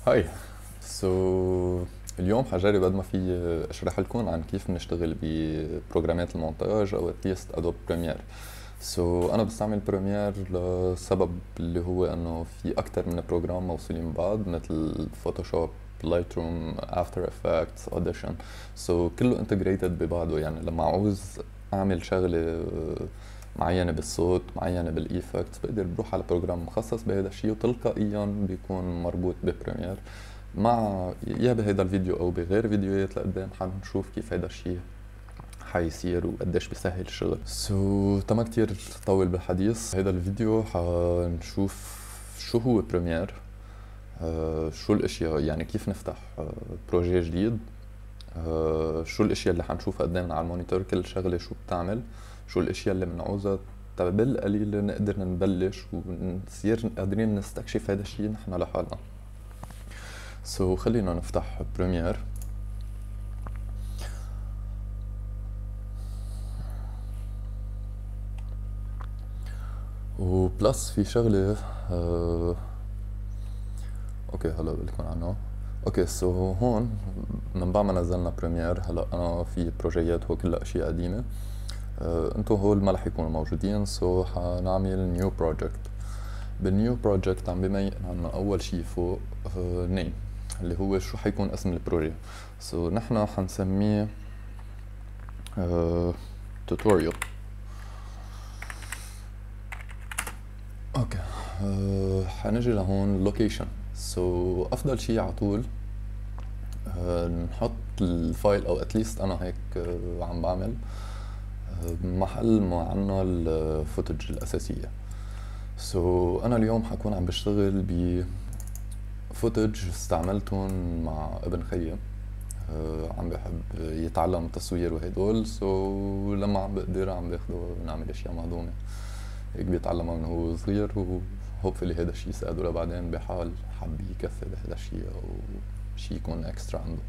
هاي. سو اليوم حجرب قد ما في اشرح لكم عن كيف بنشتغل ببروجرامات المونتاج او اتليست ادوب بريمير. انا بستعمل بريمير لسبب اللي هو انه في اكتر من بروجرام موصولين ببعض مثل فوتوشوب، لايت روم، افتر افكتس، اوديشن. كله انتجريتد ببعضه، يعني لما عاوز اعمل شغله معينة بالصوت، معينة بالايفكت، بقدر بروح على بروجرام مخصص بهذا الشيء وتلقائيا بيكون مربوط ببريمير. مع يا بهيدا الفيديو او بغير فيديوهات لقدام حنشوف كيف هيدا الشيء حيصير وقديش بيسهل الشغل. تما كتير طول بالحديث، هيدا الفيديو حنشوف شو هو بريمير، شو الاشياء، يعني كيف نفتح بروجي جديد، شو الاشياء اللي حنشوفها قدامنا على المونيتور، كل شغلة شو بتعمل، شو الاشياء اللي بنعوزها بالقليل نقدر نبلش ونصير قادرين نستكشف هذا الشيء نحن لحالنا. خلينا نفتح بريمير. وبلس في شغلة اوكي هلا بقول عنها. اوكي هون من بعد ما نزلنا بريمير، هلا انا في بروجيات هو كلها اشياء قديمة، انتو هول ما رح يكونوا موجودين. حنعمل نيو بروجكت. بالنيو بروجكت عم بميق عنا اول شي فوق نيم اللي هو شو حيكون اسم البروجي. نحنا حنسميه توتوريال. اوكي. حنجي لهون لوكيشن. افضل شي على طول نحط الفايل، او اتليست انا هيك عم بعمل محل ما عنا الفوتج الاساسية. انا اليوم حكون عم بشتغل بفوتج استعملتهم مع ابن خيي، عم بحب يتعلم التصوير وهدول. لما عم بقدر عم باخده نعمل اشياء مهضومة هيك بيتعلمها من هو صغير، وهوبفلي هذا الشيء يساعده لبعدين بحال حب يكفي بهذا الشيء او شيء يكون اكسترا عنده.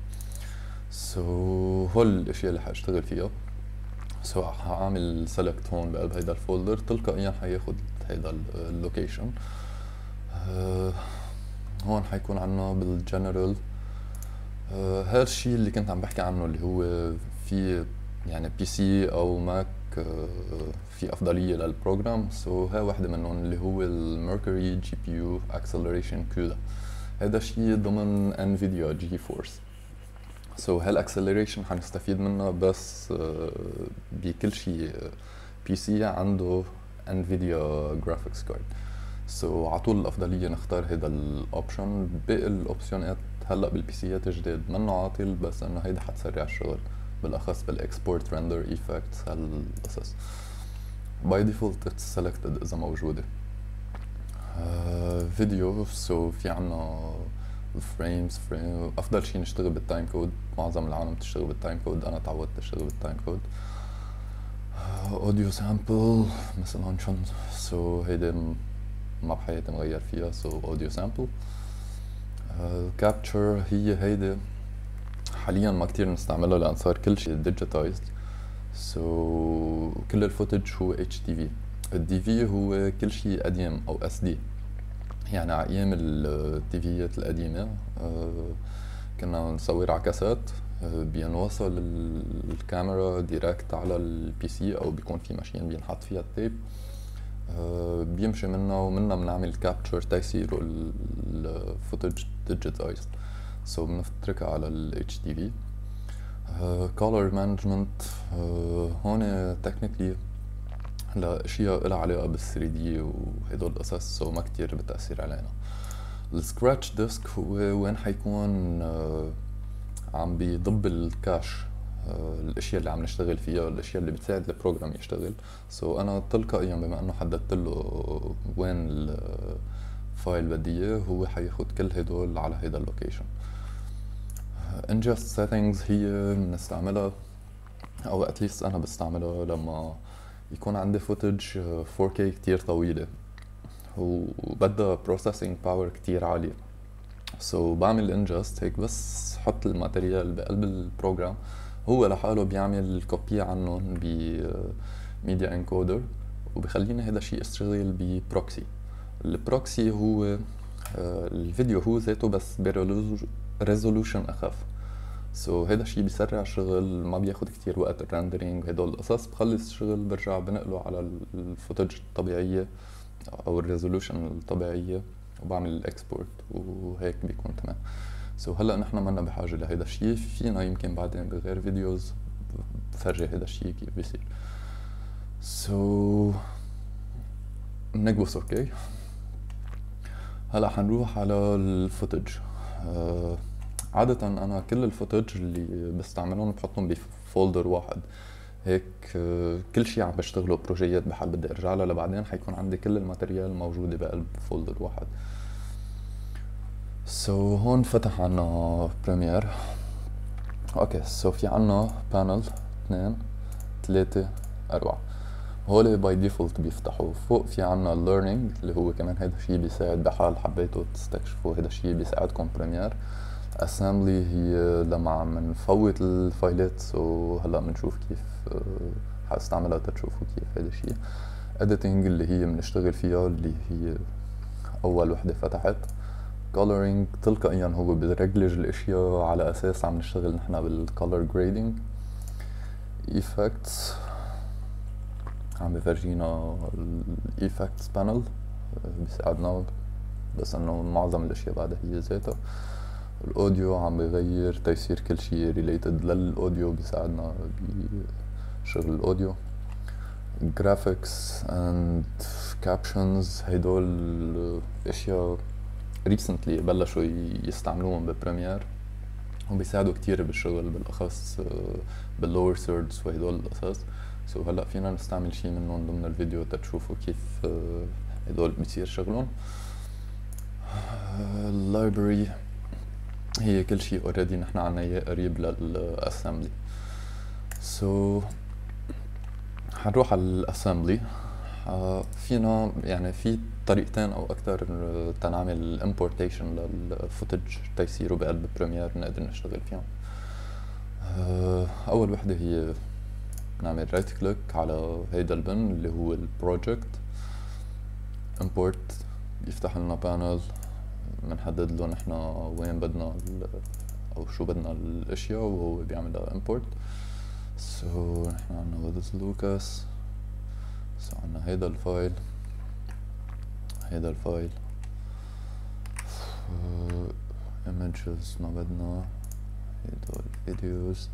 هول الاشياء اللي حاشتغل فيها. حاعمل سيلكت هون بقلب هيدا الفولدر، تلقائيا حياخد هيدا اللوكيشن. هون حيكون عنا بالجنرال هذا الشيء اللي كنت عم بحكي عنه، اللي هو في يعني بي سي او ماك في افضليه للبروجرام. هاي واحدة منهم اللي هو الميركوري جي بي يو اكسلريشن كودا. هذا شيء ضمن انفيديا جي فورس. هالاكسلريشن حنستفيد منها بس بكل شيء بي سي عنده انفيديا جرافيكس كارد. عطول الافضليه نختار هيدا الاوبشن. باقي الاوبشنات هلا بالبي سيات الجداد منه عاطل، بس انه هيدا حتسرع الشغل بالاخص بالاكسبورت ريندر ايفكتس هالقصص. باي ديفولت سيلكتد اذا موجوده. فيديو. في عنا الفريمز. افضل شيء نشتغل بالتايم كود، معظم العالم بتشتغل بالتايم كود، انا تعودت اشتغل بالتايم كود. اوديو سامبل مثلا شن. هيدا ما بحياتي مغير فيها. اوديو سامبل. كابتشر هي هيدا حاليا ما كتير نستعملها لان صار كل شيء ديجيتايزد. كل الفوتج هو اتش دي في. الدي في هو كل شيء قديم او اس دي، يعني على ايام التيفيات القديمة كنا نصور على كاسات، بينوصل الكاميرا ديركت على البي سي او بيكون في ماشين بينحط فيها التيب، بيمشي منها ومنها بنعمل كابتشر تيصيروا الفوتج ديجيتايزد. بنتركها على ال HDV. color management هون technically لاشياء لها علاقة بال 3D وهدول القصص، ما كتير بتأثير علينا. السكراتش ديسك هو وين حيكون عم بيضب الكاش، الاشياء اللي عم نشتغل فيها، الاشياء اللي بتساعد البروجرام يشتغل. انا تلقائيا بما انه حددت له وين الفايل بدي اياه، هو حياخد كل هدول على هيدا اللوكيشن. ingest settings هي بنستعملها، او اتليست انا بستعملها لما يكون عندي فوتج 4K كتير طويلة وبدها processing power كتير عالية. بعمل ingest هيك، بس حط الماتريال بقلب البروجرام، هو لحاله بيعمل كوبي عنهم ب media encoder وبخليني هذا الشيء اشتغل ببروكسي. البروكسي هو الفيديو هو ذاته بس بريزولوشن اخف. هيدا الشي بيسرع الشغل، ما بياخد كتير وقت الرندرينج وهدول القصص. بخلص الشغل برجع بنقله على الفوتج الطبيعية او الريزولوشن الطبيعية وبعمل الاكسبورت وهيك بيكون تمام. هلا نحن منا بحاجة لهيدا الشي، فينا يمكن بعدين بغير فيديوز بفرجي هيدا الشي كيف بيصير. بنكبس اوكي. هلا حنروح على الفوتج. عادة انا كل الفوتج اللي بستعملهم بحطهم بفولدر واحد هيك. كل شي عم بشتغله بروجيات بحال بدي ارجع لها لبعدين حيكون عندي كل الماتريال موجودة بقلب فولدر واحد. هون فتح عنا بريمير. اوكي في عنا بانل 2 3 4. هول باي ديفولت بيفتحوا. فوق في عنا learning اللي هو كمان هيدا الشي بيساعد بحال حبيتوا تستكشفوا هيدا الشي بيساعدكم بريمير. assembly هي لما عم نفوت الفايلات. هلا بنشوف كيف حاستعملها تشوفوا كيف هيدا الشي. editing اللي هي بنشتغل فيها اللي هي اول وحدة فتحت. coloring تلقائيا هو بيرجلج الاشياء على اساس عم نشتغل نحن بالcolor grading. effects عم بفرجينا الايفكتس بانل بيساعدنا بس انه معظم الاشياء بعدها هي ذاتها. الاوديو عم بغير تيصير كل شيء ريليتد للاوديو بيساعدنا بشغل الاوديو. graphics and captions هيدول اشياء recently بلشوا يستعملوهم ببريمير وبيساعدوا كتير بالشغل بالاخص باللور ثيردز وهدول القصص. هلا فينا نستعمل شي منهم ضمن الفيديو تشوفوا كيف هدول بيصير شغلهم. اللايبرري هي كل شي اوريدي نحن عنا اياه قريب للاسمبلي. حنروح على الاسمبلي. فينا يعني في طريقتين او اكثر تنعمل importation للفوتج تيصيروا بقلب بريمير نقدر نشتغل فيهم. اول وحده هي نعمل رايت كليك على هيدا البن اللي هو البروجكت import. بيفتح لنا بانل بنحدد له نحن وين بدنا او شو بدنا الاشياء وهو بيعملها import. نحن عنا with لوكاس. عنا هيدا الفايل images ما بدنا. هيدا الفيديوز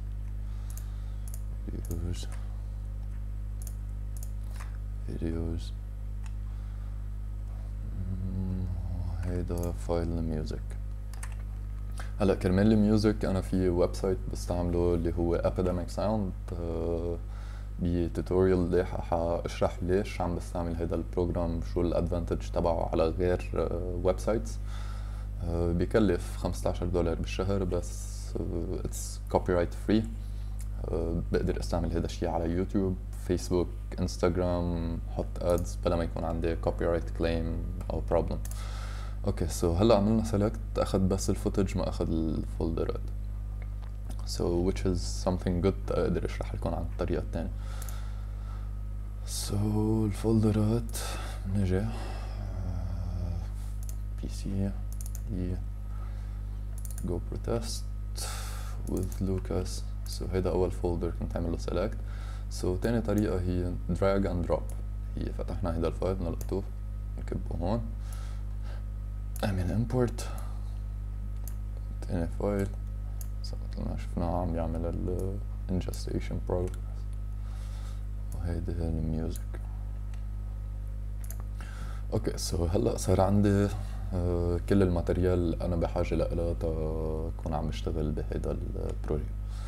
هيدا فايل الميوزك. هلا كرمال الميوزك انا في ويب سايت بستعمله اللي هو Epidemic Sound. بتوتوريال لاحق حاشرح ليش عم بستعمل هيدا البروجرام، شو الادفانتج تبعه على غير ويب سايتس. بكلف $15 بالشهر بس اتس كوبي رايت فري. بقدر استعمل هيدا الشي على يوتيوب، فيسبوك، انستغرام، حط ادز بلا ما يكون عندي كوبي رايت كليم او بروبلم. اوكي هلا عملنا سيلكت اخذ بس الفوتج ما اخذ الفولدرات. which is something good. اقدر اشرح لكم عن الطريقة الثانية. الفولدرات نجي بي سي GoPro test with Lucas. هيدا اول فولدر كنت عامل له select. تاني طريقة هي drag and drop. هي فتحنا هيدا الفايل نلقطوه نكبه هون اعمل import. تاني فايل مثل شفناه عم يعمل ال ingestion progress. وهيدي هي الميوزك. اوكي هلا صار عندي كل الماتريال اللي انا بحاجة لها تكون عم بشتغل بهيدا البروجي.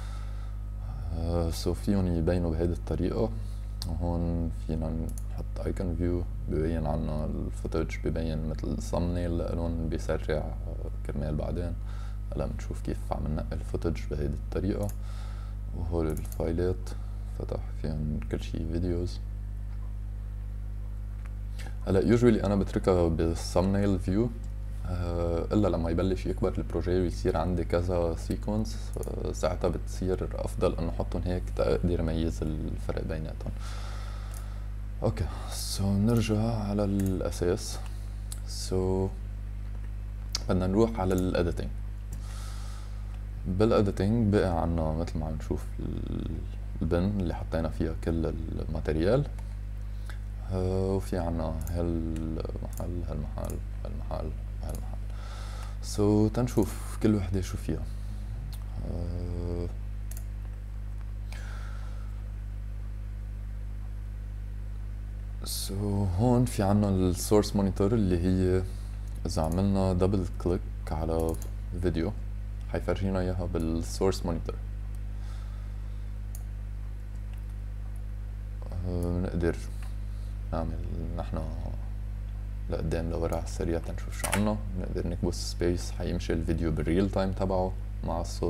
فيهم يبينوا بهيدي الطريقة. وهون فينا نحط ايكون فيو ببين عنا الفوتج، ببين مثل thumbnail لألون بيسرع كرمال بعدين. هلا بنشوف كيف عم ننقل الفوتج بهيدي الطريقة. وهول الفايلات فتح فيهم كل شي فيديوز. هلا يوجوالي انا بتركها بالثامبنيل فيو الا لما يبلش يكبر البروجي ويصير عندي كذا سيكونس. ساعتها بتصير افضل انه احطهم هيك تقدر اميز الفرق بيناتهم. اوكي نرجع على الاساس. بدنا نروح على الاديتنج. بالاديتنج بقى عنا مثل ما عم نشوف البن اللي حطينا فيها كل الماتيريال، وفي عنا هالمحل هالمحل تنشوف كل وحدة شو فيها. هون في عنا السورس مونيتور اللي هي اذا عملنا دبل كليك على فيديو حيفرجينا اياها بالسورس مونيتور. نقدر نعمل نحنا لقدام لورا على السريع تنشوف شو عنا. نقدر نكبس سبيس حيمشي الفيديو بالريل تايم تبعه مع الصوت.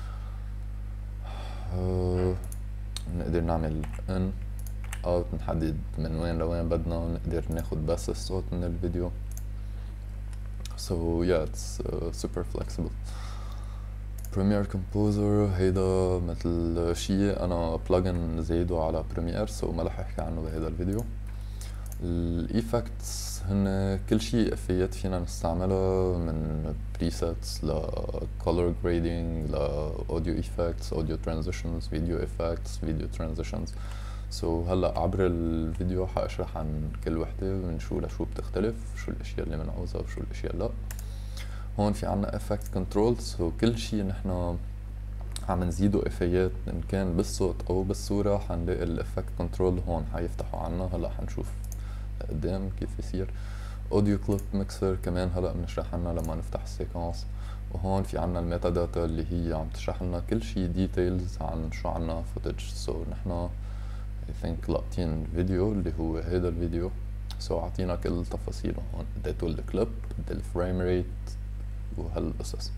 نقدر نعمل ان اوت، نحدد من وين لوين بدنا، نقدر ناخد بس الصوت من الفيديو. so yeah it's super flexible. Premiere Composer هيدا مثل شيء انا بلجن زايده على بريمير ما رح احكي عنه بهذا الفيديو. الايفكتس هن كل شيء افيات فينا نستعملها من presets ل color grading ل audio effects, audio transitions, video effects, video transitions. هلا عبر الفيديو حاشرح عن كل وحدة من شو لشو بتختلف، شو الاشياء اللي بنعوزها وشو الاشياء لا. هون في عنا effect controls، كل شيء نحنا عم نزيدو افيات ان كان بالصوت او بالصورة حنلاقي الافكت كنترول هون حيفتحوا عنا. هلا حنشوف قدام كيف يصير. اوديو كليب ميكسر كمان هلا بنشرح عنها لما نفتح السيكونس. وهون في عنا الميتا داتا اللي هي عم تشرح لنا كل شيء ديتيلز عن شو عنا فوتج. نحنا I think لاقطين فيديو اللي هو هيدا الفيديو، عطينا كل تفاصيله هون، قد طول الكليب، قد الفريم ريت وهالقصص.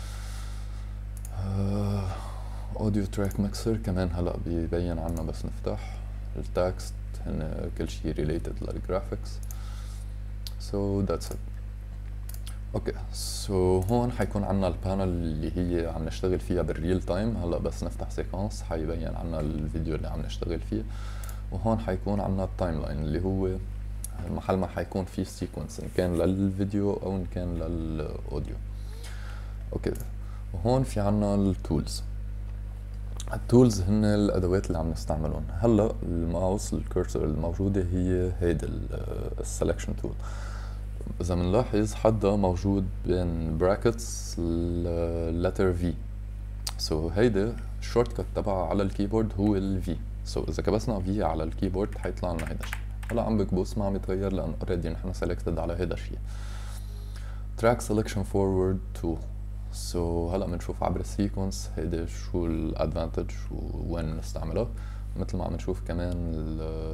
اوديو تراك ميكسر كمان هلا بيبين عنا بس نفتح التكست، هن كل شي related للجرافيكس. that's it. اوكي هون حيكون عنا البانل اللي هي عم نشتغل فيها بالريل تايم. هلا بس نفتح سيكونس حيبين عنا الفيديو اللي عم نشتغل فيه. وهون حيكون عنا التايم لاين اللي هو محل ما حيكون فيه سيكونس ان كان للفيديو او ان كان للاوديو. اوكي وهون في عنا التولز. التولز هن الادوات اللي عم نستعملهم. هلا الماوس الكورسر الموجوده هي هيدي السلكشن تول. اذا بنلاحظ حدا موجود بين براكتس اللتر في. هيدا الشورت كت تبعها على الكيبورد هو الفي. اذا كبسنا في على الكيبورد حيطلع لنا هيدا الشيء. هلا عم بكبس ما عم يتغير لان اوريدي نحن سيلكتد على هيدا الشيء. تراك سelection forward tool. هلا بنشوف عبر السيكونس هيدا شو الادفانتج وين نستعملها. مثل ما عم نشوف كمان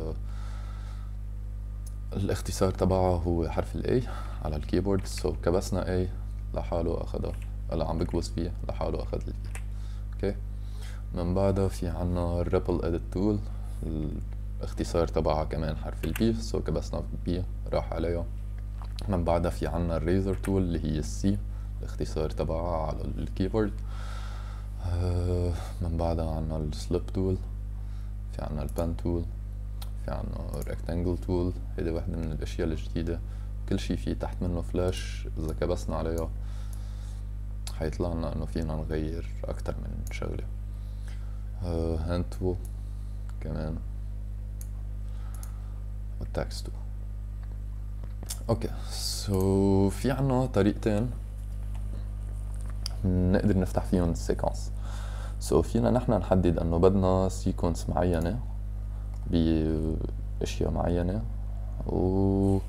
الاختصار تبعها هو حرف الاي على الكيبورد. كبسنا اي لحاله اخذها. هلا عم بكبس فيه لحاله اخذ الفي. اوكي من بعدها في عنا الريبل اديت تول، الاختصار تبعها كمان حرف البي. كبسنا بي راح عليها. من بعدها في عنا الريزر تول اللي هي السي، الاختصار تبعها على الكيبورد. من بعدها عنا السليب تول، في عنا البان تول، في عنا ريكتانجل تول. هيدي واحدة من الاشياء الجديدة. كل شي في تحت منه فلاش، اذا كبسنا عليها حيطلع لنا انه فينا نغير اكتر من شغلة. هاند تول كمان، والتاكس تول. اوكي في عنا طريقتين نقدر نفتح فيهم السيكونس. فينا نحن نحدد انه بدنا سيكونس معينة باشياء معينة، و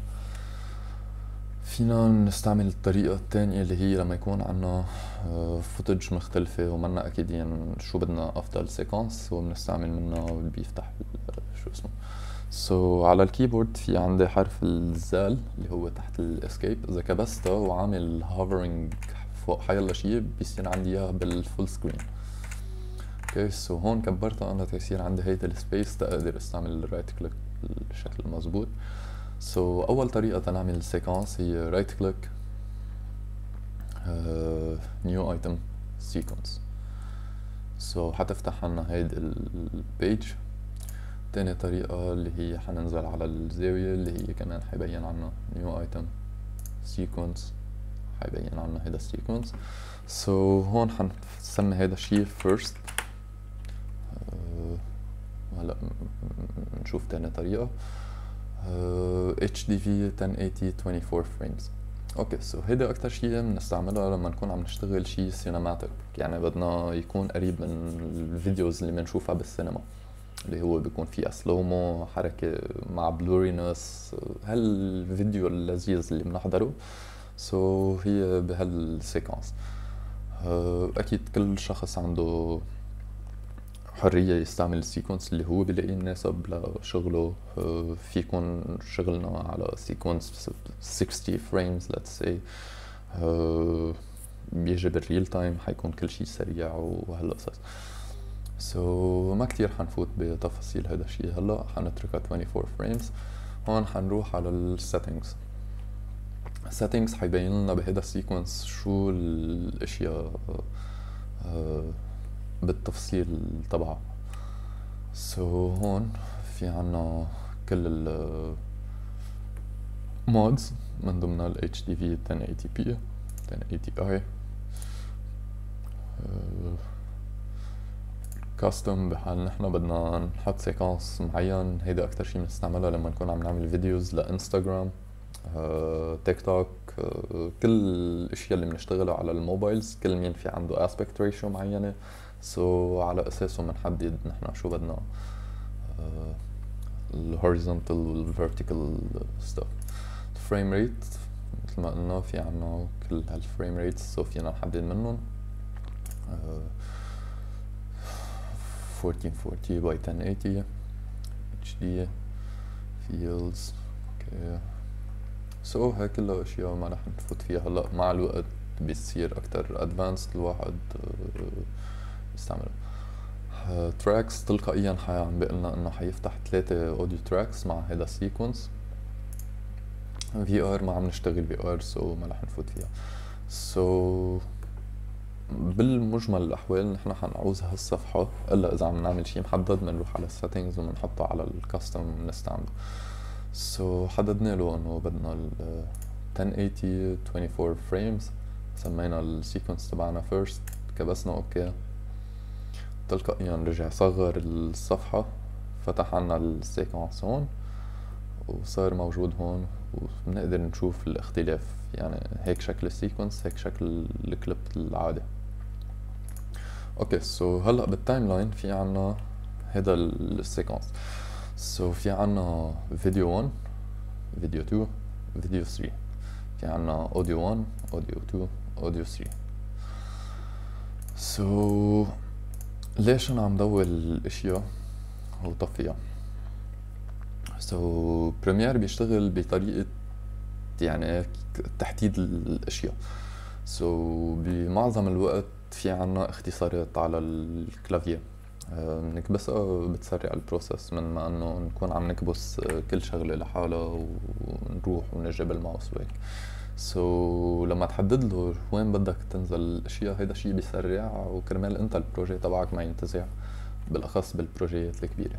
فينا نستعمل الطريقة الثانية اللي هي لما يكون عنا فوتج مختلفة ومنا اكيدين شو بدنا افضل سيكونس وبنستعمل منها بيفتح شو اسمه. على الكيبورد في عندي حرف الزال اللي هو تحت الاسكيب. اذا كبسته وعامل هوفرنج فوق حيلا شيء بيصير عندي اياه بالفول سكرين. اوكي هون كبرتها انا تيصير عندي هيدا السبيس تقدر استعمل الرايت كليك بالشكل المزبوط. اول طريقة تنعمل السيكونس هي رايت كليك نيو ايتم سيكونس. حتفتح لنا هيدي البيج. تاني طريقة اللي هي حننزل على الزاوية اللي هي كمان حيبين عنا نيو ايتم سيكونس، حيبين عنا هيدا السيكونس. هون حنسمي هيدا الشي first. هلا نشوف تاني طريقة. HDV 1080 24 frames. اوكي هيدا اكتر شيء بنستعملها لما نكون عم نشتغل شيء سينماتيك، يعني بدنا يكون قريب من الفيديوز اللي بنشوفها بالسينما، اللي هو بيكون فيها سلومو، حركة مع بلورينس، هالفيديو اللذيذ اللي بنحضره. هي بهالسيكونس. اكيد كل شخص عنده حرية يستعمل السيكونس اللي هو بلاقيه مناسب لشغله. فيكون شغلنا على سيكونس 60 frames let's say، بيجي بالريل تايم، حيكون كل شي سريع وهالقصص. ما كتير حنفوت بتفاصيل هذا الشي هلا، حنتركها 24 frames. هون حنروح على السيتنجز. settings حيبين لنا بهذا السيكونس شو الاشياء بالتفصيل تبعها. هون في عنا كل ال mods من ضمنها ال HDV 1080p 1080i. كاستم بحال نحنا بدنا نحط سيكونس معين، هيدا اكتر شي بنستعملها لما نكون عم نعمل فيديوز لانستغرام، تيك توك، كل الاشياء اللي بنشتغلها على الموبايلز، كل مين في عنده aspect ratio معينة. على اساسه بنحدد نحنا شو بدنا ال horizontal وال vertical stuff. frame rate مثل ما قلنا في عنا كل هالفريم ريتس، فينا نحدد منهم 1440 by 1080 HD fields. اوكي هاي كلها اشياء ما رح نفوت فيها هلا، مع الوقت بيصير اكتر ادفانسد الواحد يستعمله. تراكس تلقائيا عم بيقلنا انه حيفتح 3 اوديو تراكس مع هيدا السيكونس. VR ما عم نشتغل VR ما رح نفوت فيها. بالمجمل الاحوال نحن حنعوز هالصفحة الا اذا عم نعمل شي محدد، بنروح على السيتنجز وبنحطه على الكاستم ونستعمله. حددنا له انه بدنا ال 1080 24 frames، سمينا السيكونس تبعنا first، كبسنا اوكي، تلقائيا رجع صغر الصفحة، فتح عنا السيكونس هون وصار موجود هون، وبنقدر نشوف الاختلاف. يعني هيك شكل السيكونس، هيك شكل الكليب العادي. اوكي هلا بالتايم لاين في عنا هيدا السيكونس. في عنا فيديو 1، فيديو 2، فيديو 3، في عنا اوديو 1، اوديو 2، اوديو 3. ليش انا عم ضوي الاشياء وطفيها؟ بريمير بيشتغل بطريقة يعني تحديد الاشياء. بمعظم الوقت في عنا اختصارات على الكلافية، نكبسها بتسرع البروسيس من ما انه نكون عم نكبس كل شغلة لحالها ونروح ونجيب الماوس وهيك. لما تحدد له وين بدك تنزل الاشياء، هيدا الشيء بيسرع، وكرمال انت البروجي تبعك ما ينتزع، بالاخص بالبروجيات الكبيرة.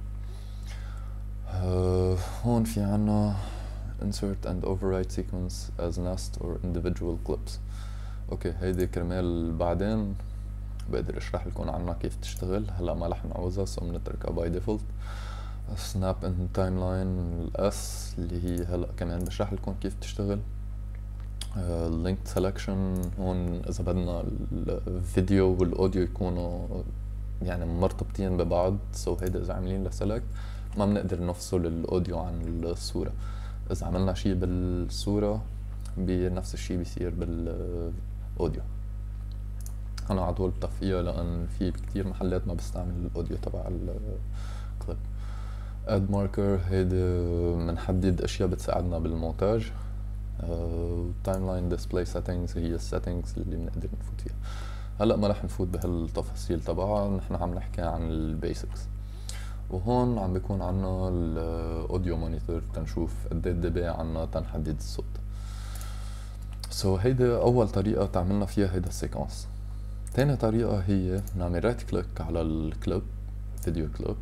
هون في عنا insert and override sequence as nest or individual clips. اوكي هيدي كرمال بعدين بقدر اشرح لكم عنها كيف تشتغل، هلا ما رح نعوزها بنتركها باي ديفولت. snap in timeline الاس اللي هي هلا كمان بشرح لكم كيف تشتغل. linked selection هون اذا بدنا الفيديو والاوديو يكونوا يعني مرتبطين ببعض، هيدا اذا عاملين له select ما بنقدر نفصل الاوديو عن الصورة. اذا عملنا شي بالصورة بنفس الشي بيصير بالاوديو. انا على طول بطفيها لان في كتير محلات ما بستعمل الاوديو تبع الكليب. اد ماركر هيدي بنحدد اشياء بتساعدنا بالمونتاج. تايم لاين ديسبلاي سيتنجز هي السيتنجز اللي بنقدر نفوت فيها. هلا ما رح نفوت بهالتفاصيل تبعها، نحن عم نحكي عن البيسكس. وهون عم بيكون عنا الاوديو مونيتور تنشوف قد ايه الدبي عنا تنحدد الصوت. هيدا اول طريقة تعملنا فيها هيدا السيكونس. تاني طريقة هي نعمل رايت كليك على الكليب، فيديو كليب،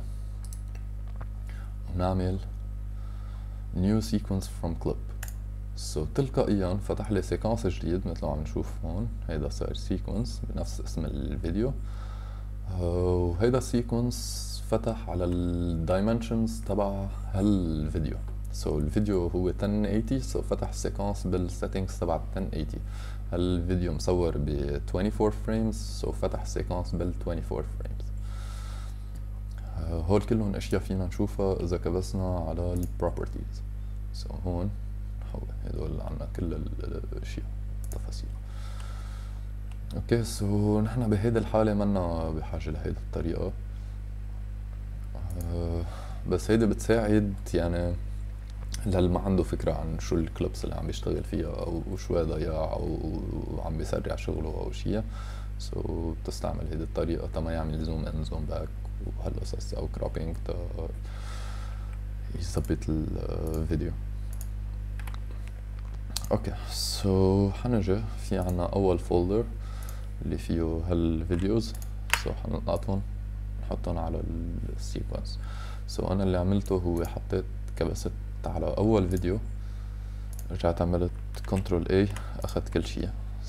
ونعمل new sequence from clip. تلقائيا فتح لي سيكونس جديد مثل ما عم نشوف هون. هيدا صار سيكونس بنفس اسم الفيديو، وهيدا السيكونس فتح على الدايمنشنز تبع هالفيديو. الفيديو هو 1080، فتح السيكونس بالسيتنجز تبع 1080. هالفيديو مصور ب 24 فريمز، فتح السيكونس بال 24 فريمز. هول كلهم اشياء فينا نشوفها اذا كبسنا على البروبرتيز. هون هدول عنا كل الاشياء التفاصيل. اوكي، نحن بهيدي الحالة منا بحاجة لهيدي الطريقة، بس هيدي بتساعد يعني للي ما عنده فكرة عن شو الكليبس اللي عم بيشتغل فيها او شو ضياع او عم بيسرع شغله او شيء. بتستعمل هيدي الطريقة تما يعمل زوم ان زوم باك وهالقصص، او كروبينج تا يثبت الفيديو. اوكي، حنجي في عنا اول فولدر اللي فيه هالفيديوز. حنقطعهم نحطهم على السيكونس. انا اللي عملته هو حطيت كبست على اول فيديو، رجعت عملت كنترول اي اخذت كل شيء.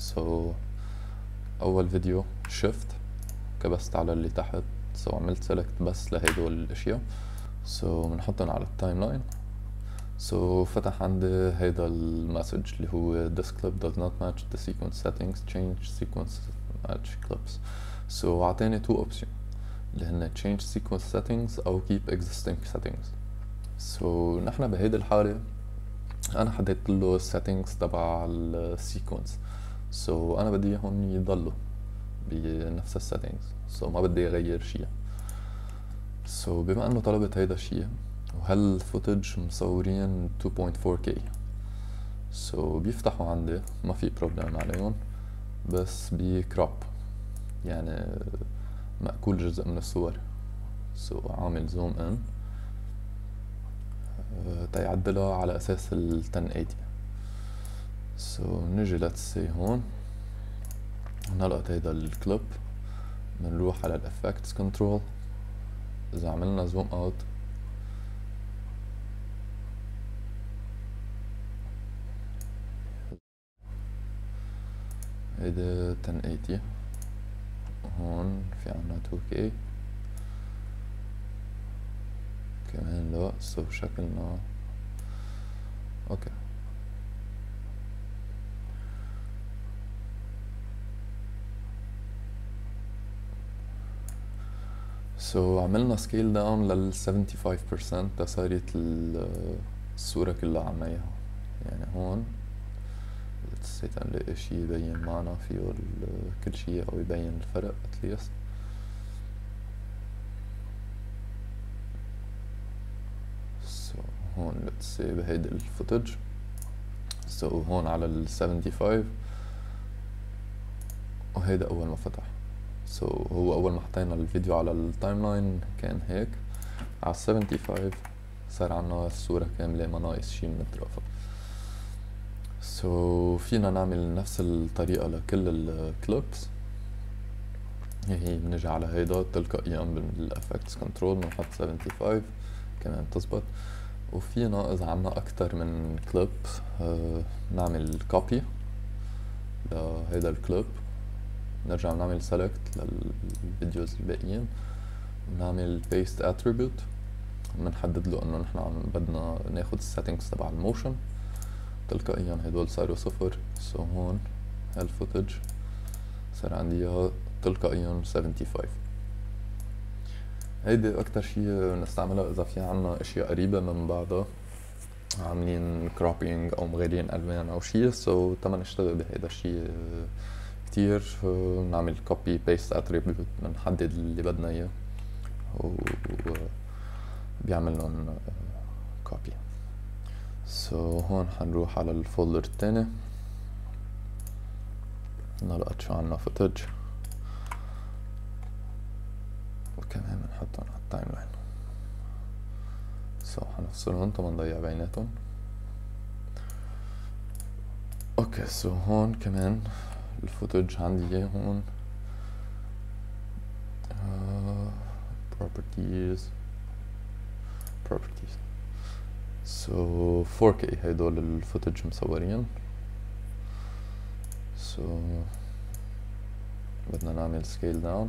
اول فيديو شيفت كبست على اللي تحت، عملت سيلكت بس لهدول الاشياء. بنحطهم على التايم لاين. فتح عندي هيدا المسج اللي هو this clip does not match the sequence settings, change sequence match clips. عطاني two options اللي هن change sequence settings او keep existing settings. نحن بهيدي الحالة انا حددت له settings تبع السيكونس، انا بدي اياهم يضلوا بنفس السيتنجز، ما بدي اغير شيء. بما انه طلبت هيدا الشيء وهالفوتج مصورين 2.4K، بيفتحوا عندي ما في بروبلم عليهم، بس بكروب يعني مأكول جزء من الصور. عامل زوم ان تيعدلها على اساس ال 1080. نجي let's say هون نلقط هيدا الكليب، بنروح على الافكتس كنترول. اذا عملنا زوم اوت هيدا 1080، هون في عنا 2K كمان لا. شكلنا اوكي. عملنا سكيل داون لل 75% صارت الصورة كلها عميها. يعني هون تنلاقي شي يبين معنا فيه كل شي او يبين الفرق اتليست. هون let's say بهيدي الفوتج. هون على ال 75 وهيدا اول ما فتح. هو اول ما حطينا الفيديو على التايم لاين كان هيك، على 75 صار عنا الصورة كاملة ما ناقص شي من اطرافها. فينا نعمل نفس الطريقة لكل الكليبس. هي بنجي على هيدا تلقائيا بالافكتس كنترول بنحط 75 كمان بتزبط. وفينا اذا عنا اكتر من كليب نعمل كوبي لهيدا الكليب، نرجع نعمل سيلكت للفيديوز الباقيين، نعمل paste attribute، بنحدد له انه نحن بدنا ناخد السيتنجز تبع الموشن. تلقائيا هدول صاروا صفر. هون هالفوتج صار عندي اياها تلقائيا 75. هيدي اكتر شي بنستعملها اذا في عنا اشياء قريبة من بعضها، عاملين كروبينج او مغيرين الوان او شي. تما نشتغل بهيدا الشي كتير. نعمل كوبي بيست اتريبيوت، بنحدد اللي بدنا اياه وبيعمل لهم كوبي. هون حنروح على الفولدر التاني نلقط شو عنا فوتج، وكمان بنحطهم على التايم لاين. حنفصلهم تما نضيع بيناتهم. اوكي، هون كمان الفوتج عندي اياه هون properties. so 4K هيدول الفوتج مصورين. so بدنا نعمل scale down.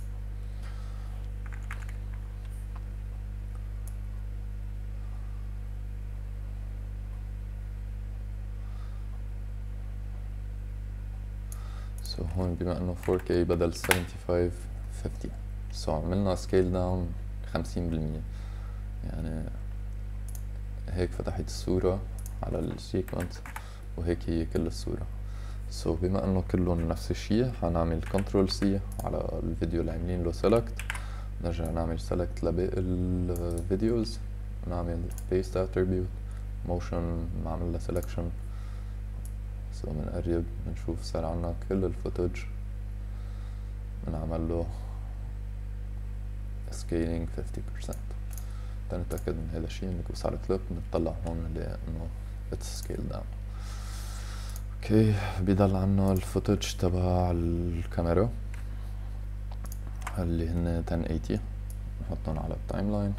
so هون بما انه 4K بدل 75/50 so عملنا scale down 50%. يعني هيك فتحت الصورة على السيكونس وهيك هي كل الصورة. so بما انه كلهم نفس الشيء حنعمل كنترول سي على الفيديو اللي عاملين له سيلكت، نرجع نعمل سيلكت لباقي الفيديوز، نعمل paste attribute motion نعمل له selection. so بنقرب بنشوف صار عنا كل الفوتج، بنعمل له scaling 50% تنتأكد من هذا الشيء. بنكبس على كليب بنطلع هون نلاقي انه it's scaled down. اوكي بيضل عنا الفوتج تبع الكاميرا اللي هن 1080 نحطهم على التايم لاين.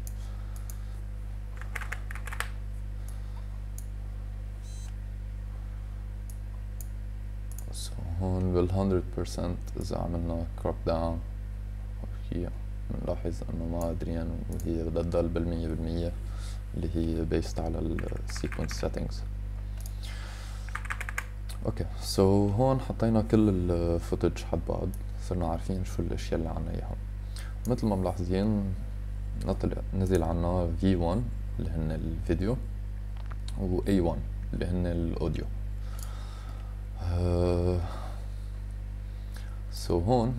هون بال 100% إذا عملنا كروب داون هي بنلاحظ إنه ما قادرين، وهي بدها تضل بال100% اللي هي بيست على السيكونس سيتنجز. اوكي سو هون حطينا كل الفوتج حد بعض، صرنا عارفين شو الاشياء اللي عنا اياها. مثل ما ملاحظين نزل عنا V1 اللي هن الفيديو و A1 اللي هن الاوديو. سو هون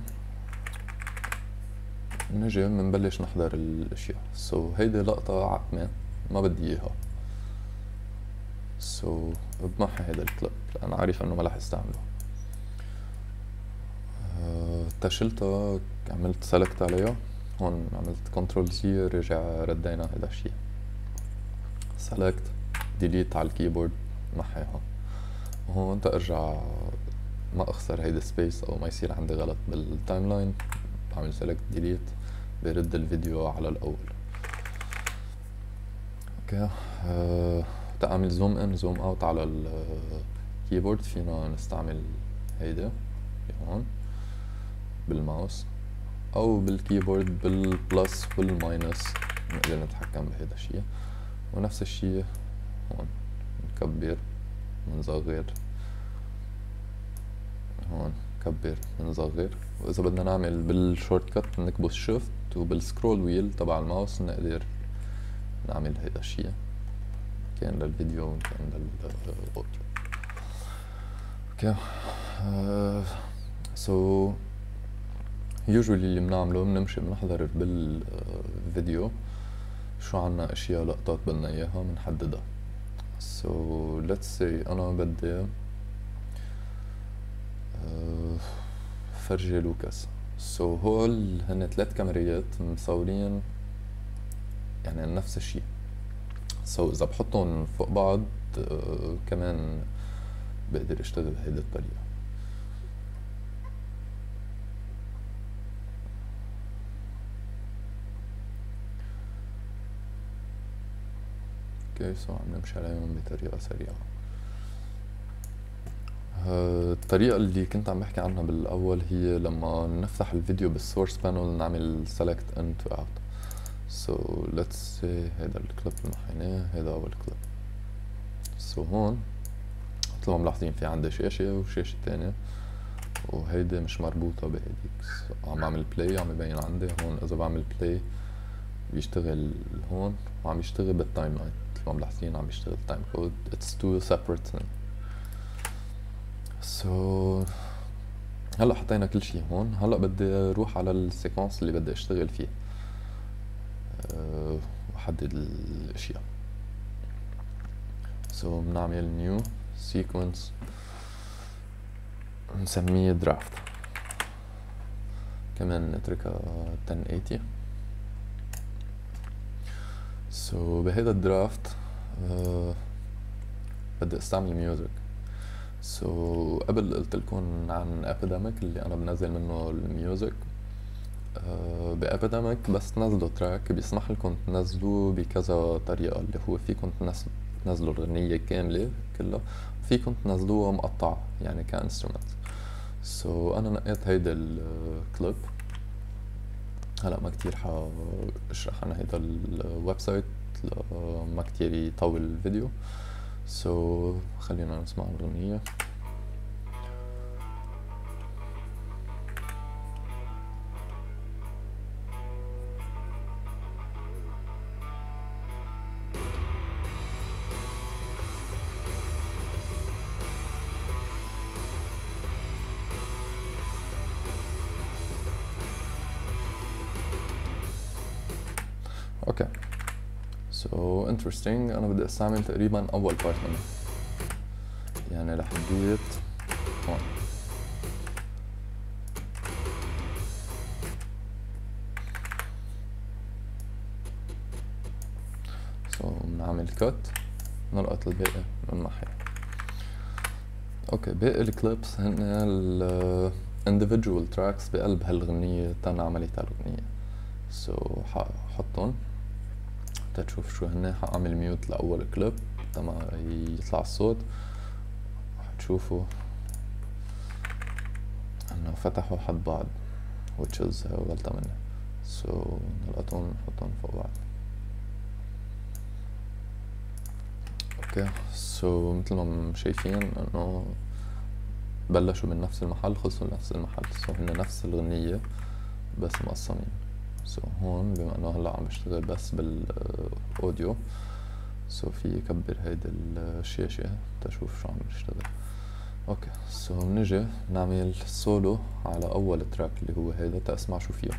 نجي منبلش نحضر الاشياء. سو هيدي لقطة عقمة ما بدي اياها، سو بمحي هيدا الكليب لأن عارف انه ما رح استعمله. تشلتها عملت سلكت عليها، هون عملت كنترول زي رجع ردينا هيدا الشي، سلكت ديليت على الكيبورد محيها. هون ترجع ما اخسر هيدا سبيس او ما يصير عندي غلط بالتايم لاين، بعمل سلكت ديليت بيرد الفيديو على الاول. اوكي تعمل زوم ان زوم اوت على الكيبورد فينا نستعمل هيدا هون بالماوس او بالكيبورد بالبلس والماينس نقدر نتحكم بهيدا الشيء. ونفس الشيء هون نكبر منصغر، هون نكبر منصغر. واذا بدنا نعمل بالشورت كت نكبس شيفت وبالسكرول ويل تبع الماوس نقدر نعمل هيدا الشيء كان للفيديو وكان للاوديو. اوكي سو يوجولي اللي بنعمله بنمشي بنحضر بالفيديو شو عنا اشياء لقطات بدنا اياها بنحددها. سو ليتس سي انا بدي فرجي لوكاس. سو هول هن 3 كاميرات مصورين يعني نفس الشيء. سو اذا بحطهم فوق بعض كمان بقدر اشتغل بهيدي الطريقة. اوكي سو عم نمشي عليهم بطريقة سريعة. الطريقة اللي كنت عم بحكي عنها بالاول هي لما نفتح الفيديو بالسورس بانل نعمل select in to out. so let's say هيدا الكليب اللي محيناه هيدا اول كليب. so هون مثل ما ملاحظين في عندي شاشة وشاشة تانية وهيدي مش مربوطة بهيديك. so عم بعمل بلاي عم يبين عندي هون، اذا بعمل بلاي بيشتغل هون وعم يشتغل بالتايم لاين مثل ما ملاحظين عم يشتغل تايم كود. it's two separate things. so هلا حطينا كل شي هون. هلا بدي اروح على السيكونس اللي بدي اشتغل فيه وحدد الاشياء. so بنعمل نيو سيكونس نسميه درافت، كمان نتركها 1080. so بهيدا الدرافت بدي استعمل ميوزك. so قبل قلت لكم عن ابيديميك اللي انا بنزل منه الميوزك. بأبيديميك بس تنزلوا تراك بيسمح لكم تنزلوه بكذا طريقة، اللي هو فيكم تنزلوا الغنية كاملة كلها، فيكم تنزلوها مقطعة يعني كانسترومنت. سو أنا نقيت هيدا الكليب. هلا ما كتير اشرح عن هيدا الويب سايت ما كتير يطول الفيديو. سو خلينا نسمع الغنية. اوكي سو انترستينج. انا بدي استعمل تقريبا اول بارت منه، يعني لحديت هون. سو بنعمل كت، نلقط الباقي من ناحية. اوكي باقي الكليبس هن ال individual tracks بقلب هالغنية تانا عملت هالغنية. سو ححطن تشوف شو هن. حاعمل ميوت لأول كليب تما يطلع الصوت. حتشوفوا انه فتحوا حد بعض which is غلطة مني. سو نلقطهم نحطهم فوق بعض. اوكي سو مثل ما شايفين انه بلشوا من نفس المحل خلصوا لنفس المحل. سو هن نفس الغنية بس مقسمين. سو هون بما انه هلا عم بشتغل بس بالاوديو، سو في يكبر هيدي الشاشة تشوف شو عم بشتغل. اوكي سو بنجي نعمل سولو على اول تراك اللي هو هيدا تاسمع شو فيه.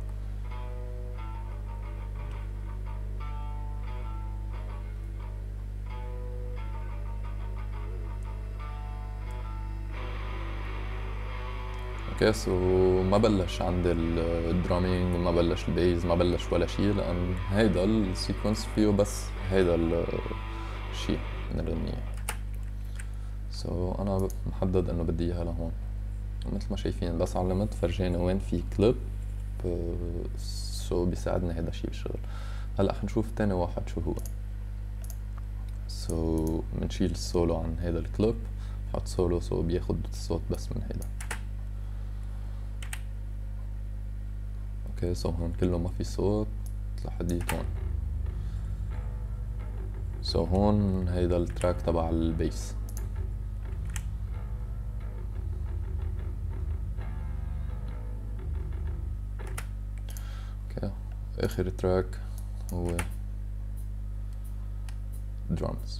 اوكي سو ما بلش عند الدرامينج، ما بلش البيز، ما بلش ولا شي، لان هيدا السيكونس فيه بس هيدا الشي من الغنية. سو انا محدد انه بدي اياها لهون مثل ما شايفين، بس علمت فرجينا وين في كليب. سو بيساعدنا هيدا الشي بالشغل. هلا حنشوف تاني واحد شو هو. سو منشيل السولو عن هيدا الكليب، حط سولو سو بياخد الصوت بس من هيدا. اوكي سو هون كله ما في صوت لحديت هون. سو هون هيدا التراك تبع البيس. اوكي اخر تراك هو درامز.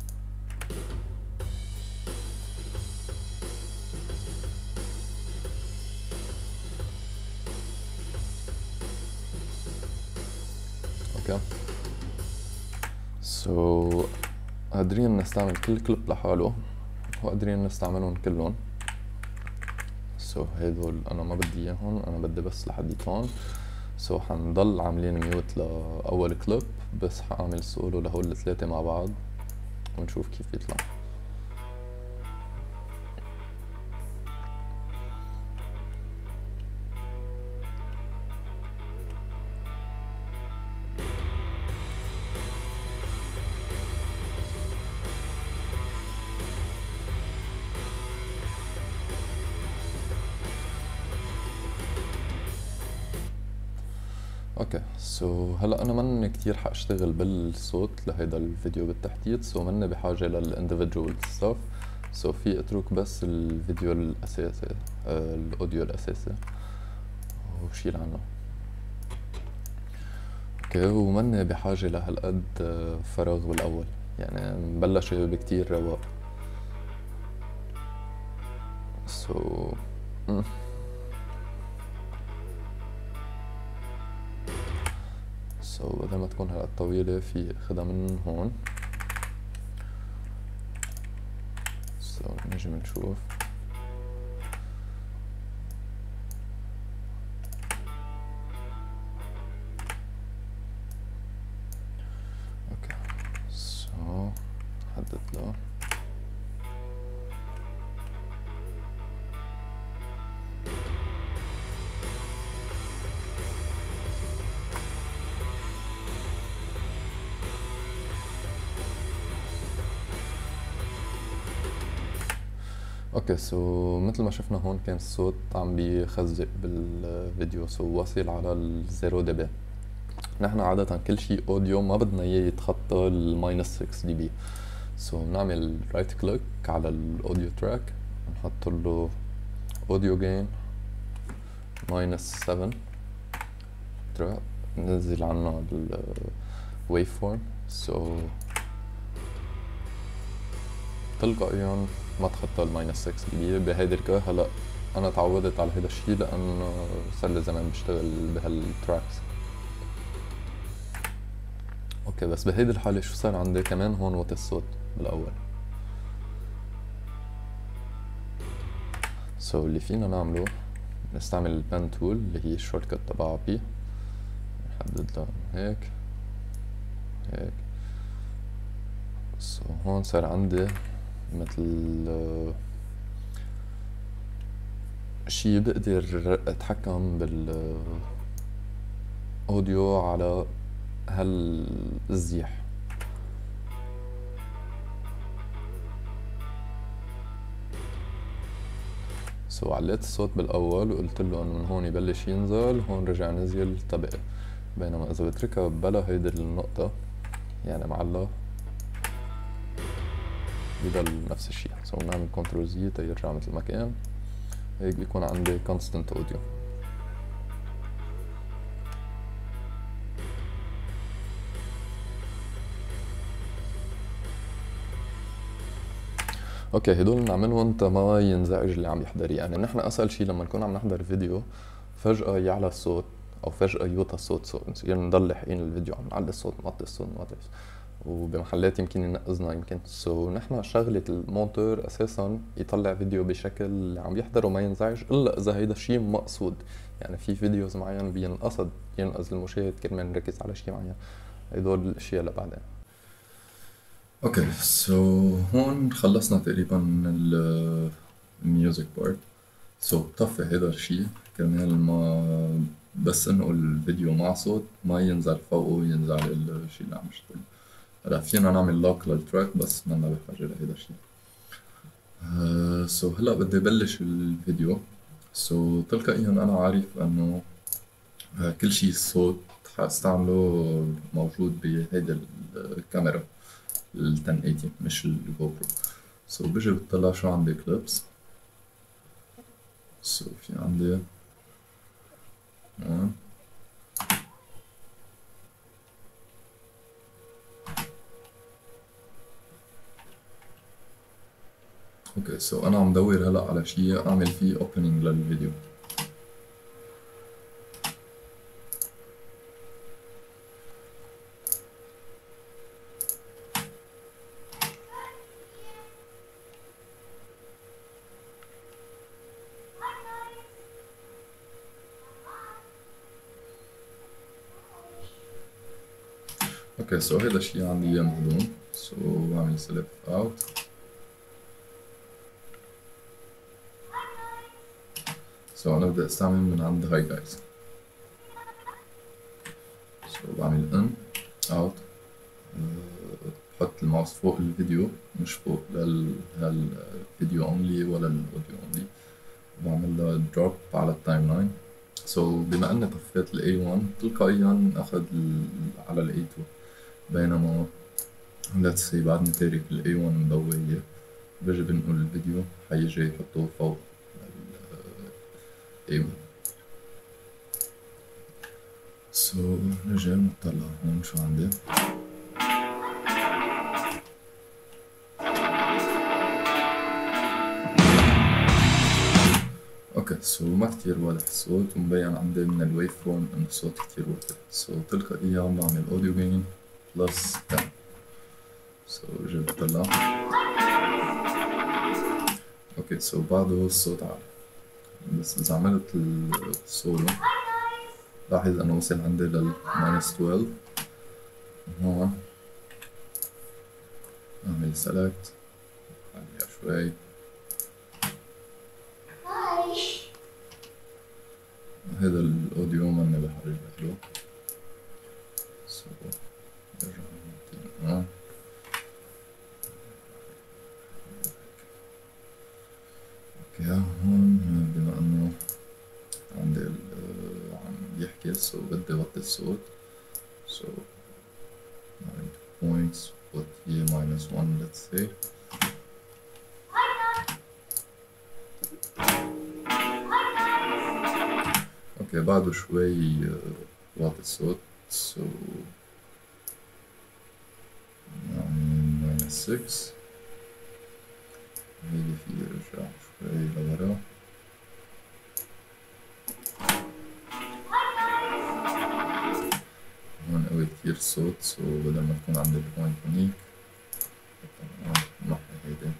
اوكي سو قادرين نستعمل كل كليب لحاله وقادرين نستعملهم كلهم. سو هيدول انا ما بدي اياهم، انا بدي بس لحديت هون. سو حنضل عاملين ميوت لاول كليب، بس حاعمل سولو لهول الثلاثة مع بعض ونشوف كيف يطلع. اوكي سو هلا انا ماني كتير حاشتغل بالصوت لهيدا الفيديو بالتحديد، سو ماني بحاجة للانديفيدوال ستاف. سو في اترك بس الفيديو الاساسي الاوديو الاساسي وشيل عنه. اوكي وماني بحاجة لهالقد فراغ بالاول، يعني مبلشة بكتير رواق. سو سو بدل ما تكون هالقد طويلة في اخدها من هون. سو نجي بنشوف. اوكي سو حدد له. اوكي سو مثل ما شفنا هون كان الصوت عم بيخزق بالفيديو، سو واصل على الزيرو دي بي. نحن عادة كل شي اوديو ما بدنا اياه يتخطى الماينس 6 دي بي. سو بنعمل رايت كليك على الاوديو تراك، نحط له اوديو جين ماينس 7 تراك، ننزل عنه الويف فورم. سو تلقائيا ما تخطى الماينس 6 دي بي بهيدي الكا. هلا انا تعودت على هيدا الشي لانه صار لي زمان بشتغل بهالتراكس. اوكي بس بهيدي الحالة شو صار عندي كمان هون وطي الصوت بالاول. سو اللي فينا نعمله نستعمل البان تول اللي هي الشورت كت تبع بي، نحدد لها هيك هيك. سو هون صار عندي مثل شي بقدر اتحكم بالاوديو على هالزيح. سو عليت الصوت بالاول وقلت له انه من هون يبلش ينزل، هون رجع نزل طبقة. بينما اذا بتركها بلا هيدي النقطة يعني معلق بضل نفس الشي. سو نعمل كنترول زي تيرجع مثل ما كان، هيك بيكون عندي كونستنت اوديو. اوكي هدول نعملهم تا ما ينزعج اللي عم يحضر. يعني نحن اسهل شي لما نكون عم نحضر فيديو فجأة يعلى الصوت او فجأة يوطى الصوت، سو نصير نضل لاحقين الفيديو عم نعلي الصوت نوطي الصوت نوطي الصوت، وبمحلات يمكن ينقذنا يمكن. سو نحن شغلة المونتور اساسا يطلع فيديو بشكل اللي عم يحضر وما ينزعج، الا اذا هيدا الشي مقصود. يعني في فيديوز معين بينقصد ينقذ المشاهد كرمال نركز على شي معين. هدول الاشياء لبعدين. اوكي سو هون خلصنا تقريبا الميوزك بارت. سو بطفي هيدا الشي كرمال ما بس انقل الفيديو مع صوت ما ينزل فوقه ينزل الشي اللي عم يشتغل. هلا فينا نعمل لوك للتراك بس منا بحاجة لهيدا الشي. سو هلا بدي بلش الفيديو. سو تلقائيا انا عارف انه كل شي الصوت حاستعمله موجود بهيدي الكاميرا ال 1080 مش الجو برو. سو بيجي بطلع شو عندي كليبس. سو في عندي هون اوكي. سو انا عم دور هلا على شيء اعمل فيه اوبننج للفيديو. اوكي سو هيدا الشيء عندي اياه مهضوم. سو بعمل سيلكت اوت. سو انا بدي استعمل من عند هاي جايز. سو بعمل ان اوت، بحط الماوس فوق الفيديو مش فوق للفيديو اونلي ولا الاوديو اونلي. بعمل له دروب على التايم لاين. سو بما اني طفيت ال A1 تلقائيا اخذ على ال A2، بينما let's say بعدني تارك ال A1 مضوية بيجي بنقل الفيديو حيجي يحطوه فوق ال A1. سو نرجع نطلع هون شو عندي. اوكي سو ما كتير واضح الصوت ومبين عندي من الويف فورم انه الصوت كتير واضح. سو تلقائيا عم بعمل اوديو جين بلس 10. سو جيت بطلع. اوكي سو بعده الصوت عالي، بس اذا عملت السولو لاحظ انه وصل عندي لل minus 12. هون اعمل سيلكت عليها شوي. هذا الاوديو ماني بحاجة له. سو نرجع كتير so بدي وطي الصوت so 9 points وطي -1 let's say اوكي بعده شوي واطي الصوت so يعني -6 هيدي في يرجع شوي لورا هون قوي كتير الصوت so بدل ما تكون عند البوينت هونيك نحن هيدي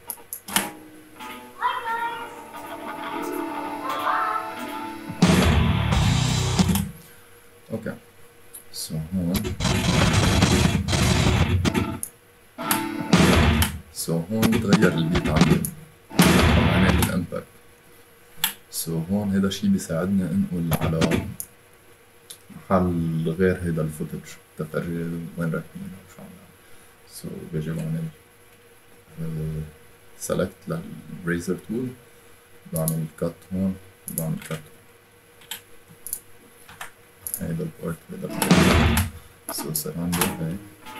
اوكي so هون بتغير البيت عندي طبعا الامباكت so هون هيدا الشي بيساعدني انقل على محل غير هيدا الفوتج تفرجي وين رايحين وشو عم نعمل so بيجي بعمل select للريزر تول بعمل كات هون بعمل كات هيدا البارت هيدا البارت so صار عندي هاي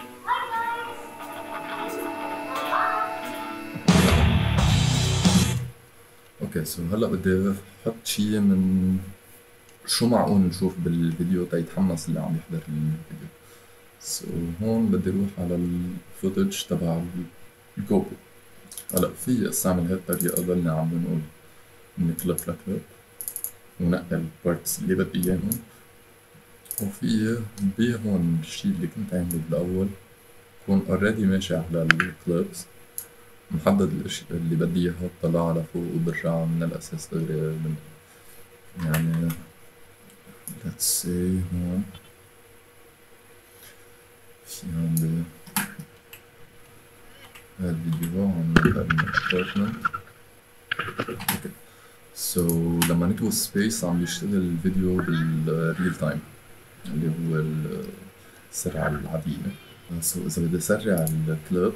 اوكي سو هلا بدي احط شي من شو معقول نشوف بالفيديو تيتحمس اللي عم يحضر الفيديو سو هون بدي اروح على الفوتج تبع الجو برو هلا في استعمل هاي الطريقة ضلني عم بنقول من كليب لكليب ونقل البارتس اللي بدي اياهم وفي بي هون الشي اللي كنت عامله بالاول بكون اوريدي ماشي على الكليبس محدد الاشياء اللي بدي اياها بطلع على فوق وبرجع من الاساس دغري من يعني let's say هون في عندي هاد الفيديو عن الابارتمنت اوكي سو لما نكتب سبيس عم بيشتغل الفيديو بالريل تايم اللي هو السرعة العادية سو اذا بدي اسرع الكليب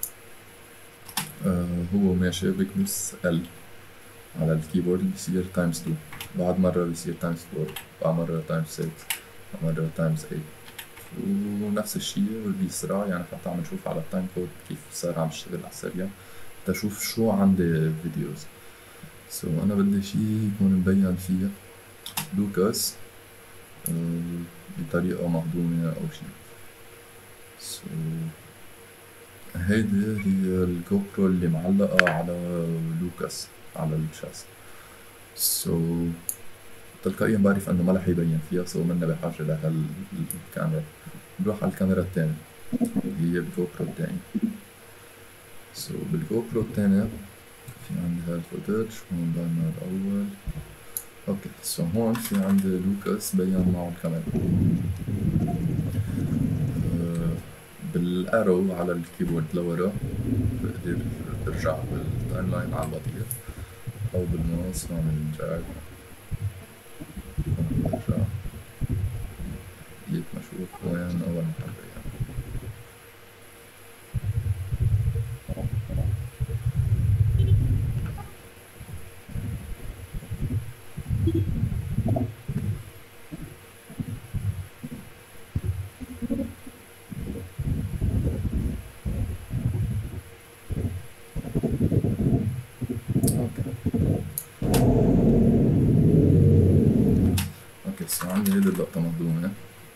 هو ماشي بكبس ال على الكيبورد بيصير تايمز 2 بعد مرة بيصير تايمز 4 بعد مرة تايمز 6 بعد مرة تايمز 8 ونفس الشيء بيسرع يعني حتى عم نشوف على التايم كود كيف صار عم يشتغل على السريع تشوف شو عندي فيديوز سو أنا بدي شي يكون مبين فيه لوكاس بطريقة مهضومة أو شي سو هيدي هي الجو برو اللي معلقة على لوكاس على الشاست سو تلقائيا بعرف انه ما رح يبين فيها سو منا بحاجة لهالكاميرا نروح على الكاميرا التانية اللي هي الجو برو التاني سو بالجو برو التاني في عندي هالفوتج هون بعدنا الأول اوكي سو هون في عندي لوكاس بين معه الكاميرا بالارو على الكيبورد لورا بقدر برجع بالتايم لاين على البطيء او بالماوس بعمل دراج برجع جيت ما اشوف وين اول محل بين سو عندي هيدي اللقطة مهضومة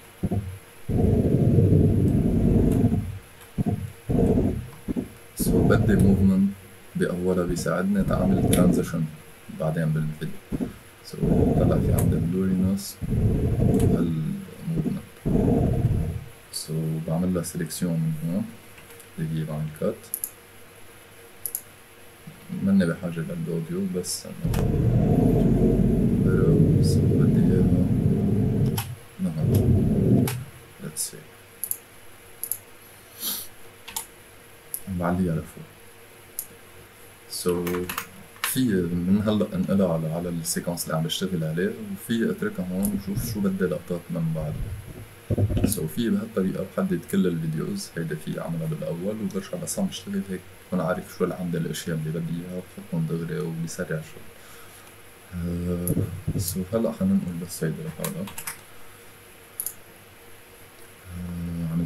سو بدي موفمنت بأولها بيساعدني تعمل ترانزيشن بعدين بالفيديو سو طلع في عندي بلورينس هالموفمنت سو بعمل لها سيلكسيون من هون اللي هي بعمل كات مني بحاجة للأوديو بس أنا سو بدي إياها نهار let's see بعليها لفوق سو في من هلا انقلها على السيكونس اللي عم بشتغل عليه وفي اتركها هون وشوف شو بدي لقطات من بعد سو في بهالطريقة بحدد كل الفيديوز هيدا في اعملها بالاول وبرجع بس عم بشتغل هيك بكون عارف شو اللي عندي الاشياء اللي بدي اياها بحطهم دغري وبيسرع الشغل سو هلا حننقل بس هيدا لهذا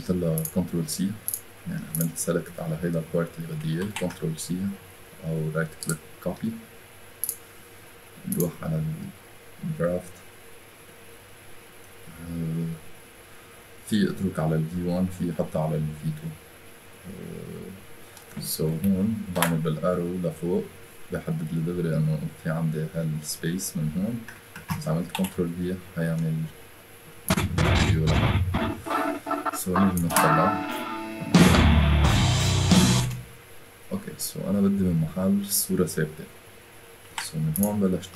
عملت لها كنترول سي، يعني عملت سيلكت على هيدا البارت اللي بدي اياه، كنترول سي او رايت كليك كوبي، بروح على الدرافت، في اترك على ال V1، في حتى على ال V2. سو هون بعمل بالارو لفوق بحدد لي دغري انه في عندي هالسبيس من هون، بس عملت كنترول في هيعمل فيو لها. سو نيجي نطلع. اوكي، سو انا بدي من محل صورة ثابتة، سو من هون بلشت.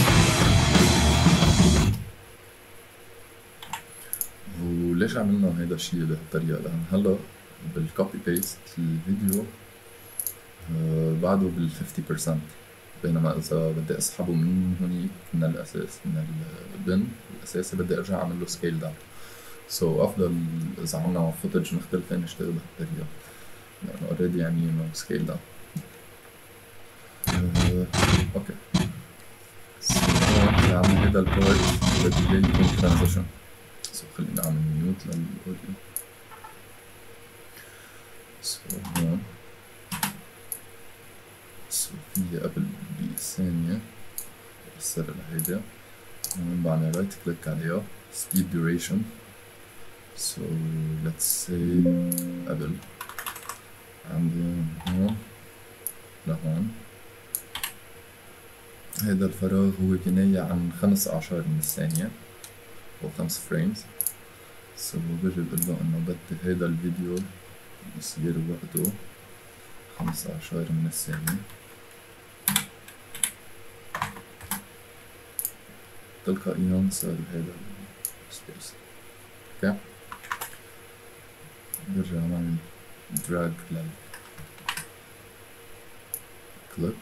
وليش عملنا هيدا الشي بهالطريقة؟ لأن هلا بالكوبي بيست الفيديو بعده بال 50%، بينما إذا بدي أسحبه من هونيك من الأساس من البن الأساسي بدي أرجع أعمل له سكيل داون. سو أفضل إذا عنا فوتج مختلفة نشتغل بهالطريقة، لأنه أوريدي عاملين سكيل داون. أوكي، سو هون في عنا هيدا البارت بدي إياه يكون ترانزيشن. سو خليني أعمل ميوت للأوديو. سو هون سو في قبل بثانية بكسر لهيدا، هون بعمل رايت كليك عليها speed duration. so let's say قبل عندي هون لهون، هيدا الفراغ هو كناية عن 15 من الثانية أو 5 فريمز. so بجي بقول له إنه بدي هيدا الفيديو يصير وقته 15 من الثانية، تلقائيا صار هيدا السبيس. اوكي، برجع بعمل دراج للكليب.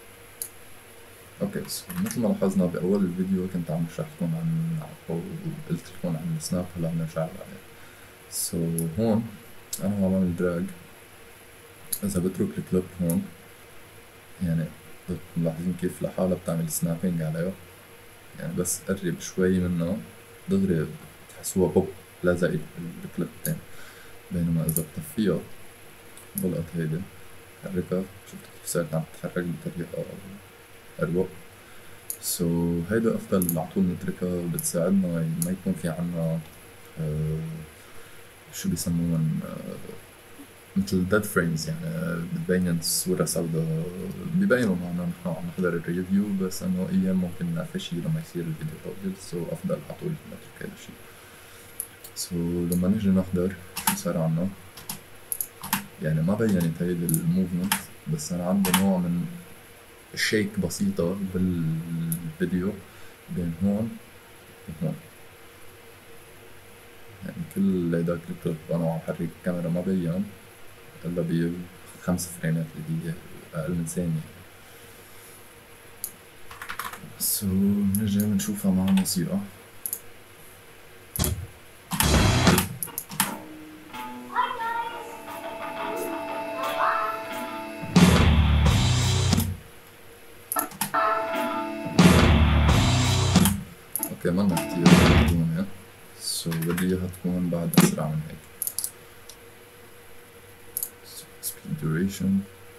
اوكي، سو مثل ما لاحظنا بأول الفيديو كنت عم بشرح لكم عن أو قلت لكم عن السناب، هلا بنرجع عليه. سو هون أنا عم بعمل دراج، إذا بترك الكليب هون يعني ملاحظين كيف لحالها بتعمل سنابينج عليها، يعني بس قرب شوي منها دغري بتحسوها بوب لزقت بالكليب التاني. بينما إذا بطفيها بلقط هيدا حركها، شفتوا كيف صارت عم تتحرك بطريقة أروق. سو هيدا أفضل عطول نتركها، بتساعدنا ما يكون في عنا شو بيسموهن مثل ديد فريمز، يعني بتبين الصورة سودا، ببينوا معنا نحن عم نحضر الريفيو، بس انه ايام ممكن نعرف شي لما يصير الفيديو طويل. سو افضل عطول نترك هيدا الشي. سو لما نيجي نحضر شو صار عنا، يعني ما بينت هيدي الموفمنت، بس انا عندي نوع من شيك بسيطة بالفيديو بين هون وهون، يعني كل هيداك الكليب انا عم حرك الكاميرا ما بين الا ب5 فريمات اللي هي اقل من ثانية. سو نرجع بنشوفها مع الموسيقى. اوكي منا كتير مهضومة، سو بدي اياها تكون بعد اسرع من هيك. speed duration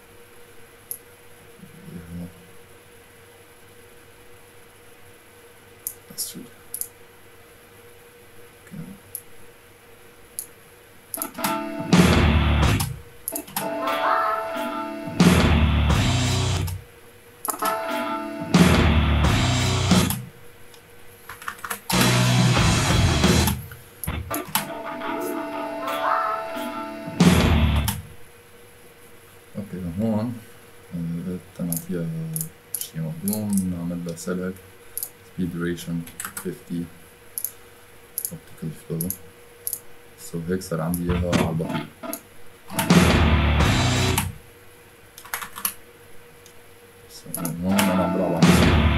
أسرع. اوكي هون نعطيها شي مهضوم، نعمل لها select speed duration 50 optical flow. سو هيك صار عندي اياها على البطيء. سو هون انا عم بلعب على الموسيقى.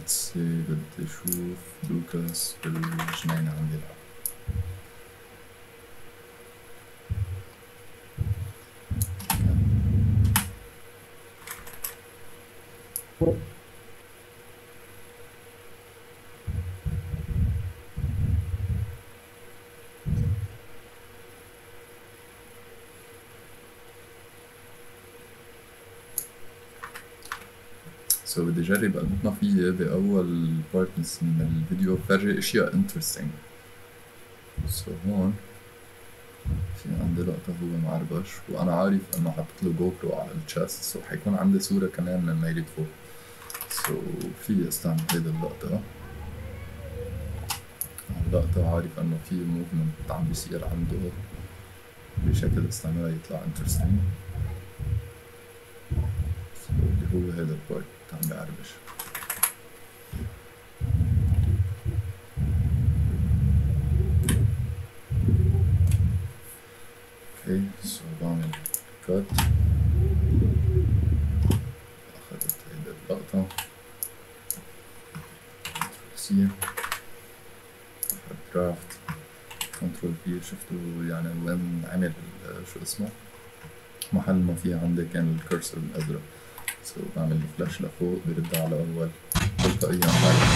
let's say بدي اشوف لوكاس بالجنينة عم يلعب. سو بدي جرب قد ما فيي بأول بارت من الفيديو فرجي اشياء interesting. سو هون في عندي لقطة هو معربش وأنا عارف إنه حطيت له جو برو على الشاست، سو حيكون عندي صورة كمان من ميلة فوق. سو في استعمل هيدي اللقطة. اللقطة عارف إنه في موفمنت عم بيصير عنده بشكل استعملها يطلع interesting. سو اللي هو هيدا البارت عم بيعربش. اوكي سو بعمل كات، اخذت هيدا اللقطة كنترول درافت كنترول في، شفتوا يعني وين عمل شو اسمه محل ما في عندي كان الكرسر الازرق. سو بعمل فلاش لفوق برد على اول تلقائيا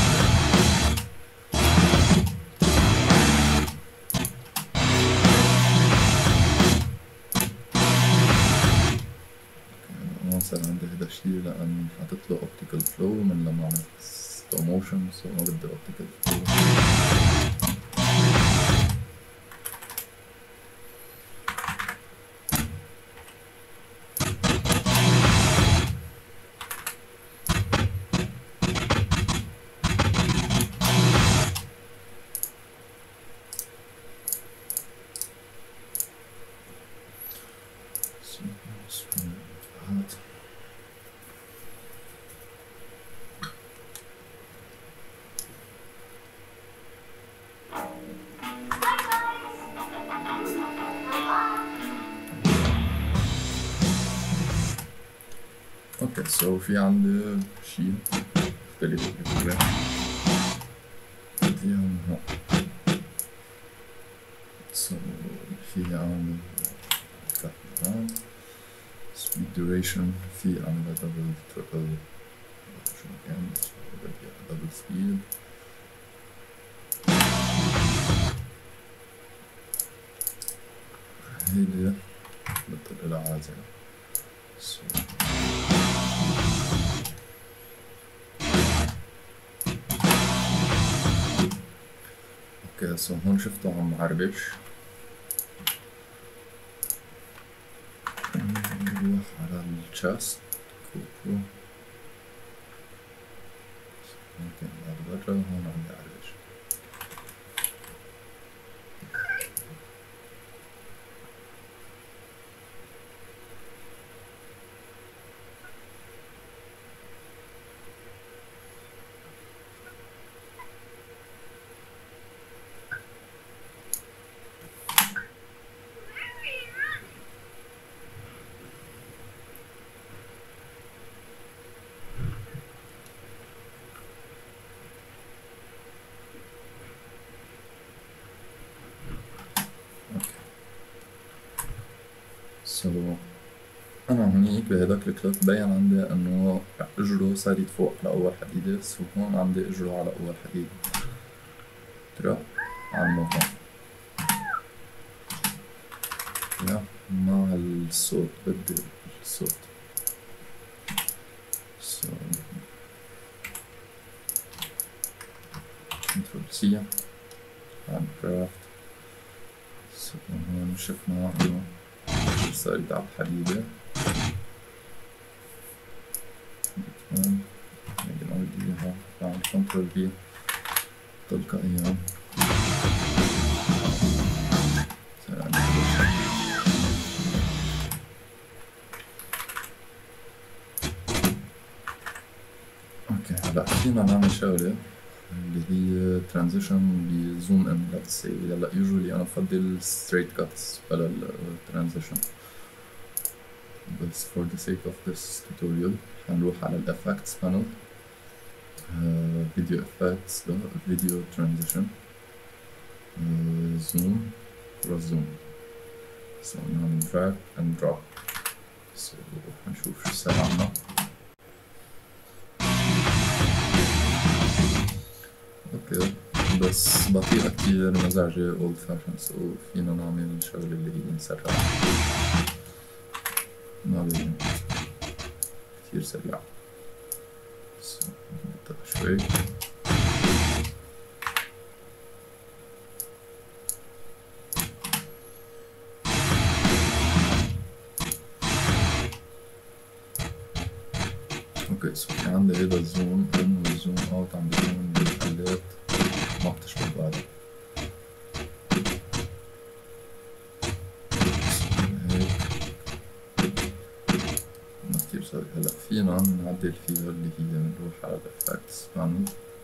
صار عندي هيدا الشي لأن حاطط له اوبتيكال فلو من لما عملت سلو موشن، سو ما بدي اوبتيكال فلو. اوكي سو في عندي شي مختلف بالفكرة بديهم هون. سو في عندي كابتن سبيد دوريشن، في عندي دبل تريبل شو كان بدي دبل سبيد. هيدي بطل إلها عازل. سو اوكي سو هون شفتوا عم عربش، نروح على الشاست كوكو ممكن بعد برا هون عم يعربش. سو أنا هونيك بهداك الكليب بين عندي إنه إجره صار يتفوق على أول حديدة، سو هون عندي إجره على أول حديدة ترى على الموفمنت يا مع الصوت بدي الصوت. سو كنترول سي عن كرافت. سو هون شفنا إنه صارت على الحديدة هون هيدي نوديها بعمل كنترول في تلقائيا صار عندي اوكي هلا فينا نعمل شغلة اللي هي ترانزيشن بزوم ان. ليتس سي هلا يوجولي انا بفضل ستريت كاتس بلا الترانزيشن، بس for the sake of this tutorial حنروح على ال effects panel فيديو افكتس ده فيديو ترانزيشن زوم كروس زوم. سو نعمل دراج اند دروب. سو هنشوف شو صار عنا. اوكي بس بطيئة كتير مزعجة اولد فاشن. سو فينا نعمل شغلة اللي هي نسرع. ما لازم كتير سريع. سو نبطأ شوي. اوكي سو في عندي هيدا الزوم ان والزوم اوت عم بيكون بالحلات ما بتشبه بعضها. ما كتير سهل. هلا فينا نعدل فيها اللي هي نروح على الافكتس بانل.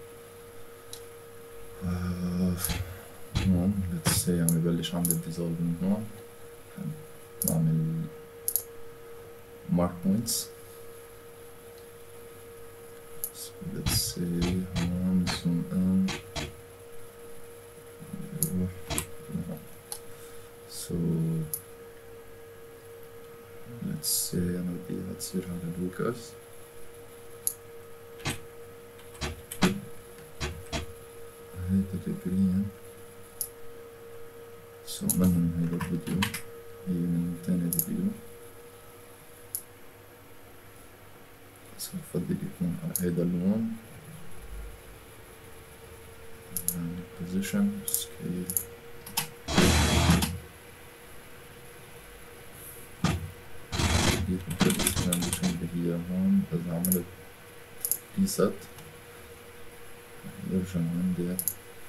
هون ليتس سي عم يبلش عندي الديزولف من هون. نعمل مارك بوينتس. let's say هون zoom in so let's say أنا بدي إياها تصير على لوكاس. هيدا الجرين so من هيدا الفيديو هي من تاني فيديو. بس بفضل يكون على هيدا اللون. position scale جيت مثل الترانزيشن اللي هي هون. إذا عملت reset يرجع عندي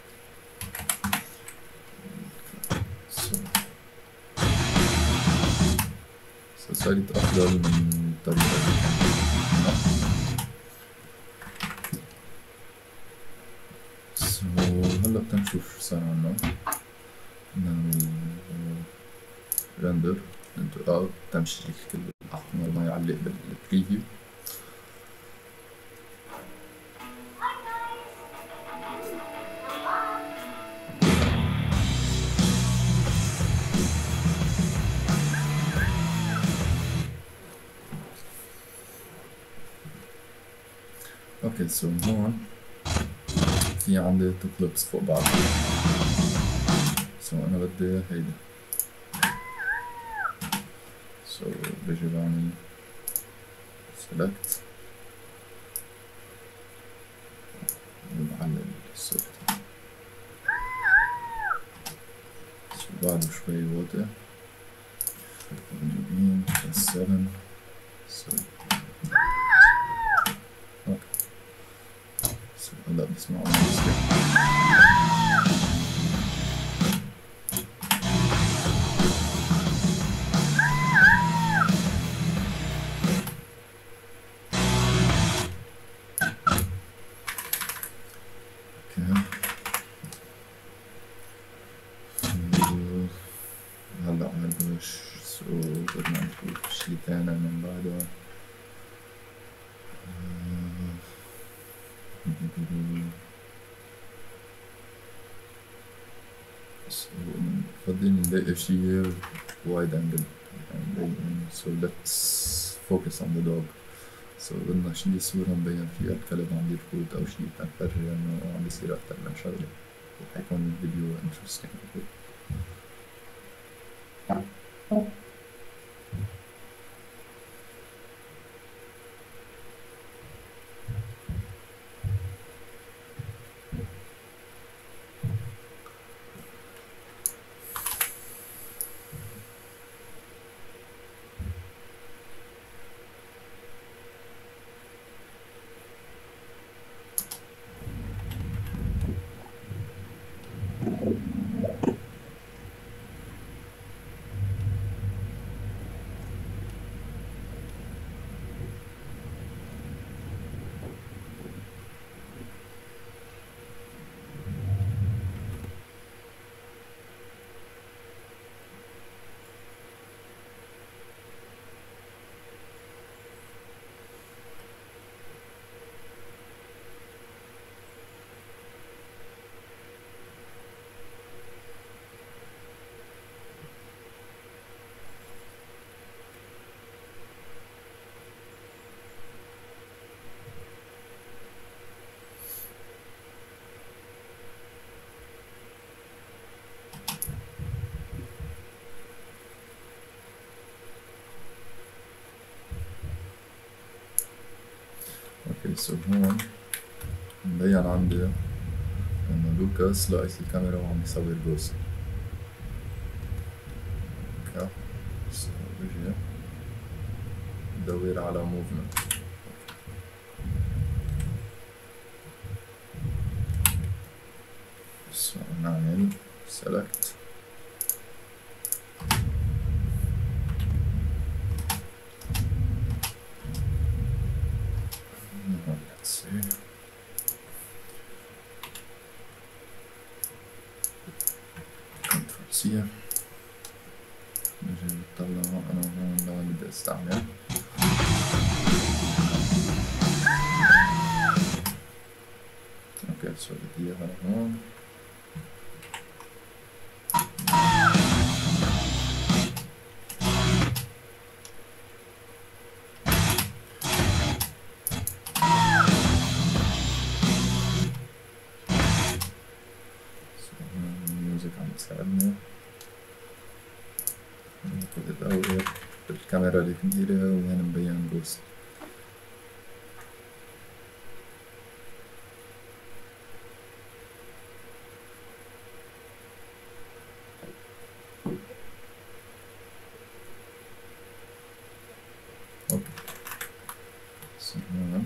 صارت أفضل من الطريقة اللي كانت. هلا بدنا نشوف شو صار عنا. نعمل render into out تمشي كل الأحمر ما يعلق بالبريفيو. اوكي سو هون في عندي تو كليبس فوق بعض. سو انا بدي هيدا. سو بجي بعمل select وبعلم الصوت. سو بعده شوي واطي. يمين بس 7. سو اوكي سو هلا بسمعوا الموسيقى. هلا عملوش سو بدنا نشوف شي تاني من بعده. بفضل نلاقي شي وايد انجل يعني so let's focus on the dog. so بدنا شي صورة مبين فيها الكلب عم يركض أو شي تنفرجي إنه عم بيصير أكتر من شغلة وحيكون الفيديو interesting. سو هون مبين عندي انه لوكاس لقيت الكاميرا وعم يصور جوست. اوكي سو بيجي بدور على موفمنت. سو نعمل سيلكت let's see Ctrl C نجي نطلع انا هون لوين بدي استعمل. اوكي سو بدي اياها لهون. الميوزك عم تساعدني بدور بالكاميرا الكبيرة وين مبين جوست. اوكي هون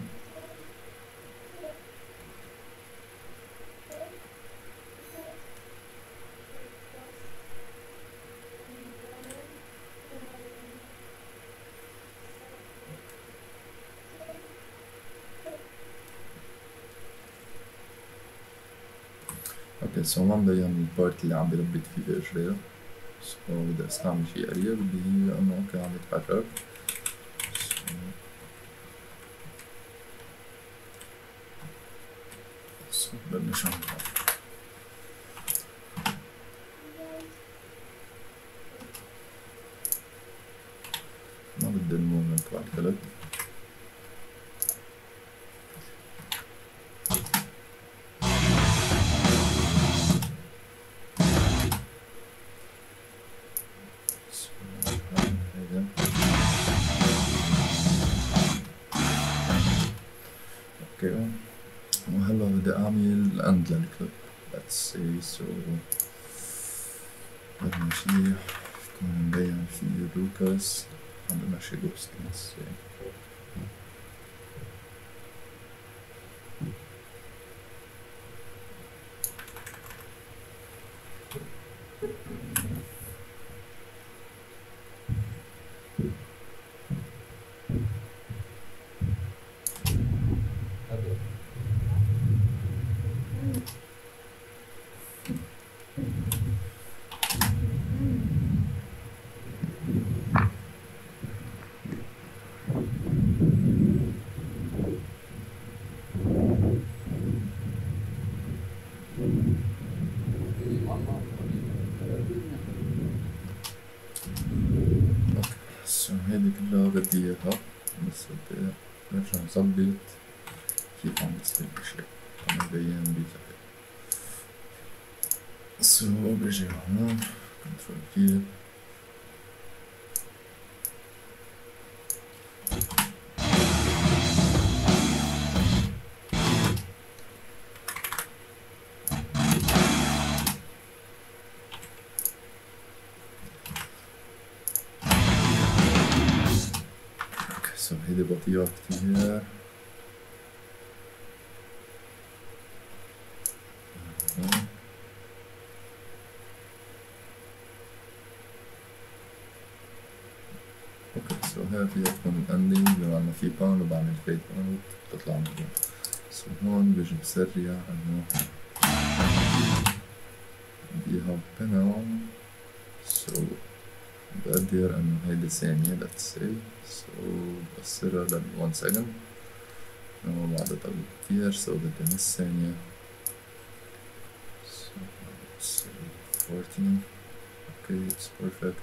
اوكي سو ما مبين البارت اللي عم بلبك فيه اجريه. سو بدي استعمل شي قريب اللي هي انه اوكي عم يتحرك. سو بلش عم ما بدي المومنت بعد كلت. اوكي وهلا بدي اعمل اند للكليب. let's say so بدنا شي يكون مبين فيه لوكاس عم بمشي جوست. let's say سو هيدي كلها بدي اياها بس بدي ارجع نظبط كيف عم بتصير الاشياء عم يبين بشكل. سو بجي هون كنترول كي هيدي بطيئة كتير. اوكي سو هاي فيها تكون الاندنج بما انه في بان وبعمل فيد اوت بتطلع مضبوط. سو هون بيجي بسرع انه بديها بنال. سو بقدر انه هيدي ثانية let's say so بقصرها ل 1 second انه بعدها طويل كتير so بدي نص ثانية. so let's say 14 okay it's perfect.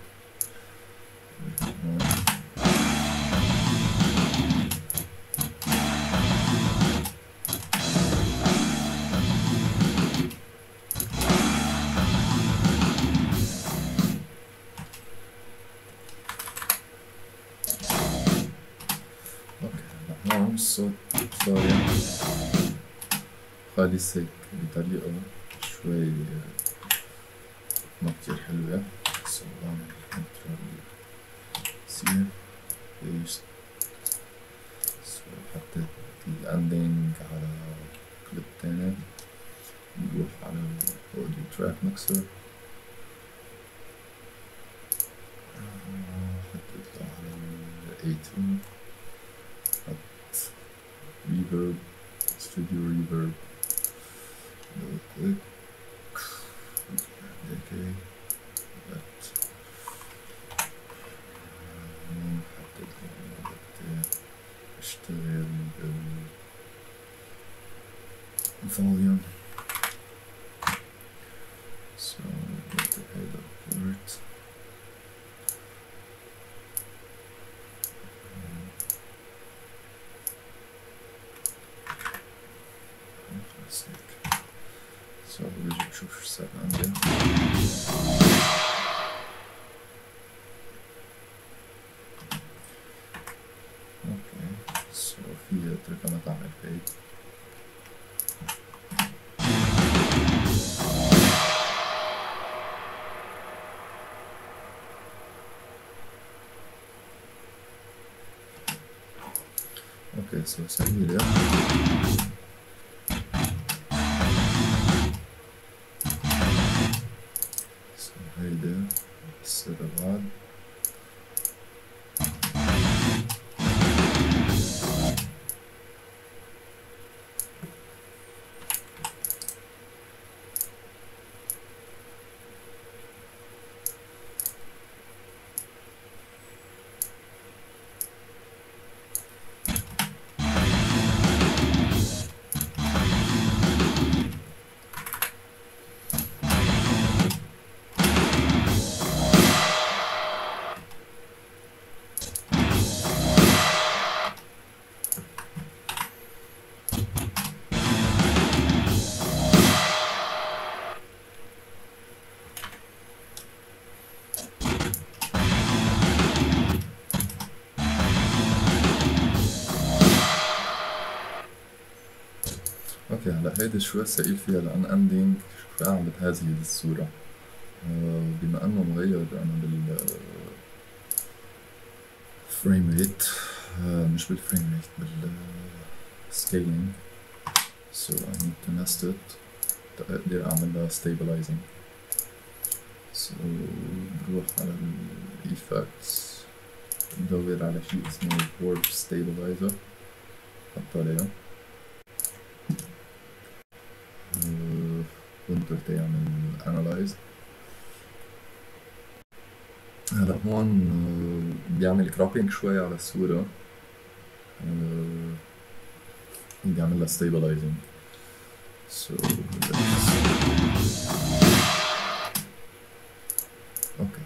الصوت صاير خالص هيك بطريقة شوي ما كتير حلوة. سو بعمل كنترول سي بيست. سو حطيت الاندينج على كليب تاني. نروح على الاوديو تراك ميكسر، حطيت له على ال A2، حط ريفرب، ستوديو ريفرب، دبل كليك هيك. حطيت له بدي اشتغل بالفوليوم. So بدي هيدا البورت. خلص هيك. So برجع بشوف شو صار عندي. اوكي so في اتركها ما تعمل فيد. اوكي so سهيلة. so هيدا السر بعد. اوكي هلا هيدي شوي ثقيل فيها لان اندينج شوي عم بتهزلي الصورة. بما انه مغير انا بالفريم ريت، مش بالفريم ريت، بالسكيلينج. so I need to nest it تقدر اعملها stabilizing. so بروح على ال effects، بدور على شيء اسمه warp stabilizer، حط عليها وانتر تعمل analyze. هلا هون بيعمل كروبينج شوي على الصورة، بيعمل لها stabilizing. so اوكي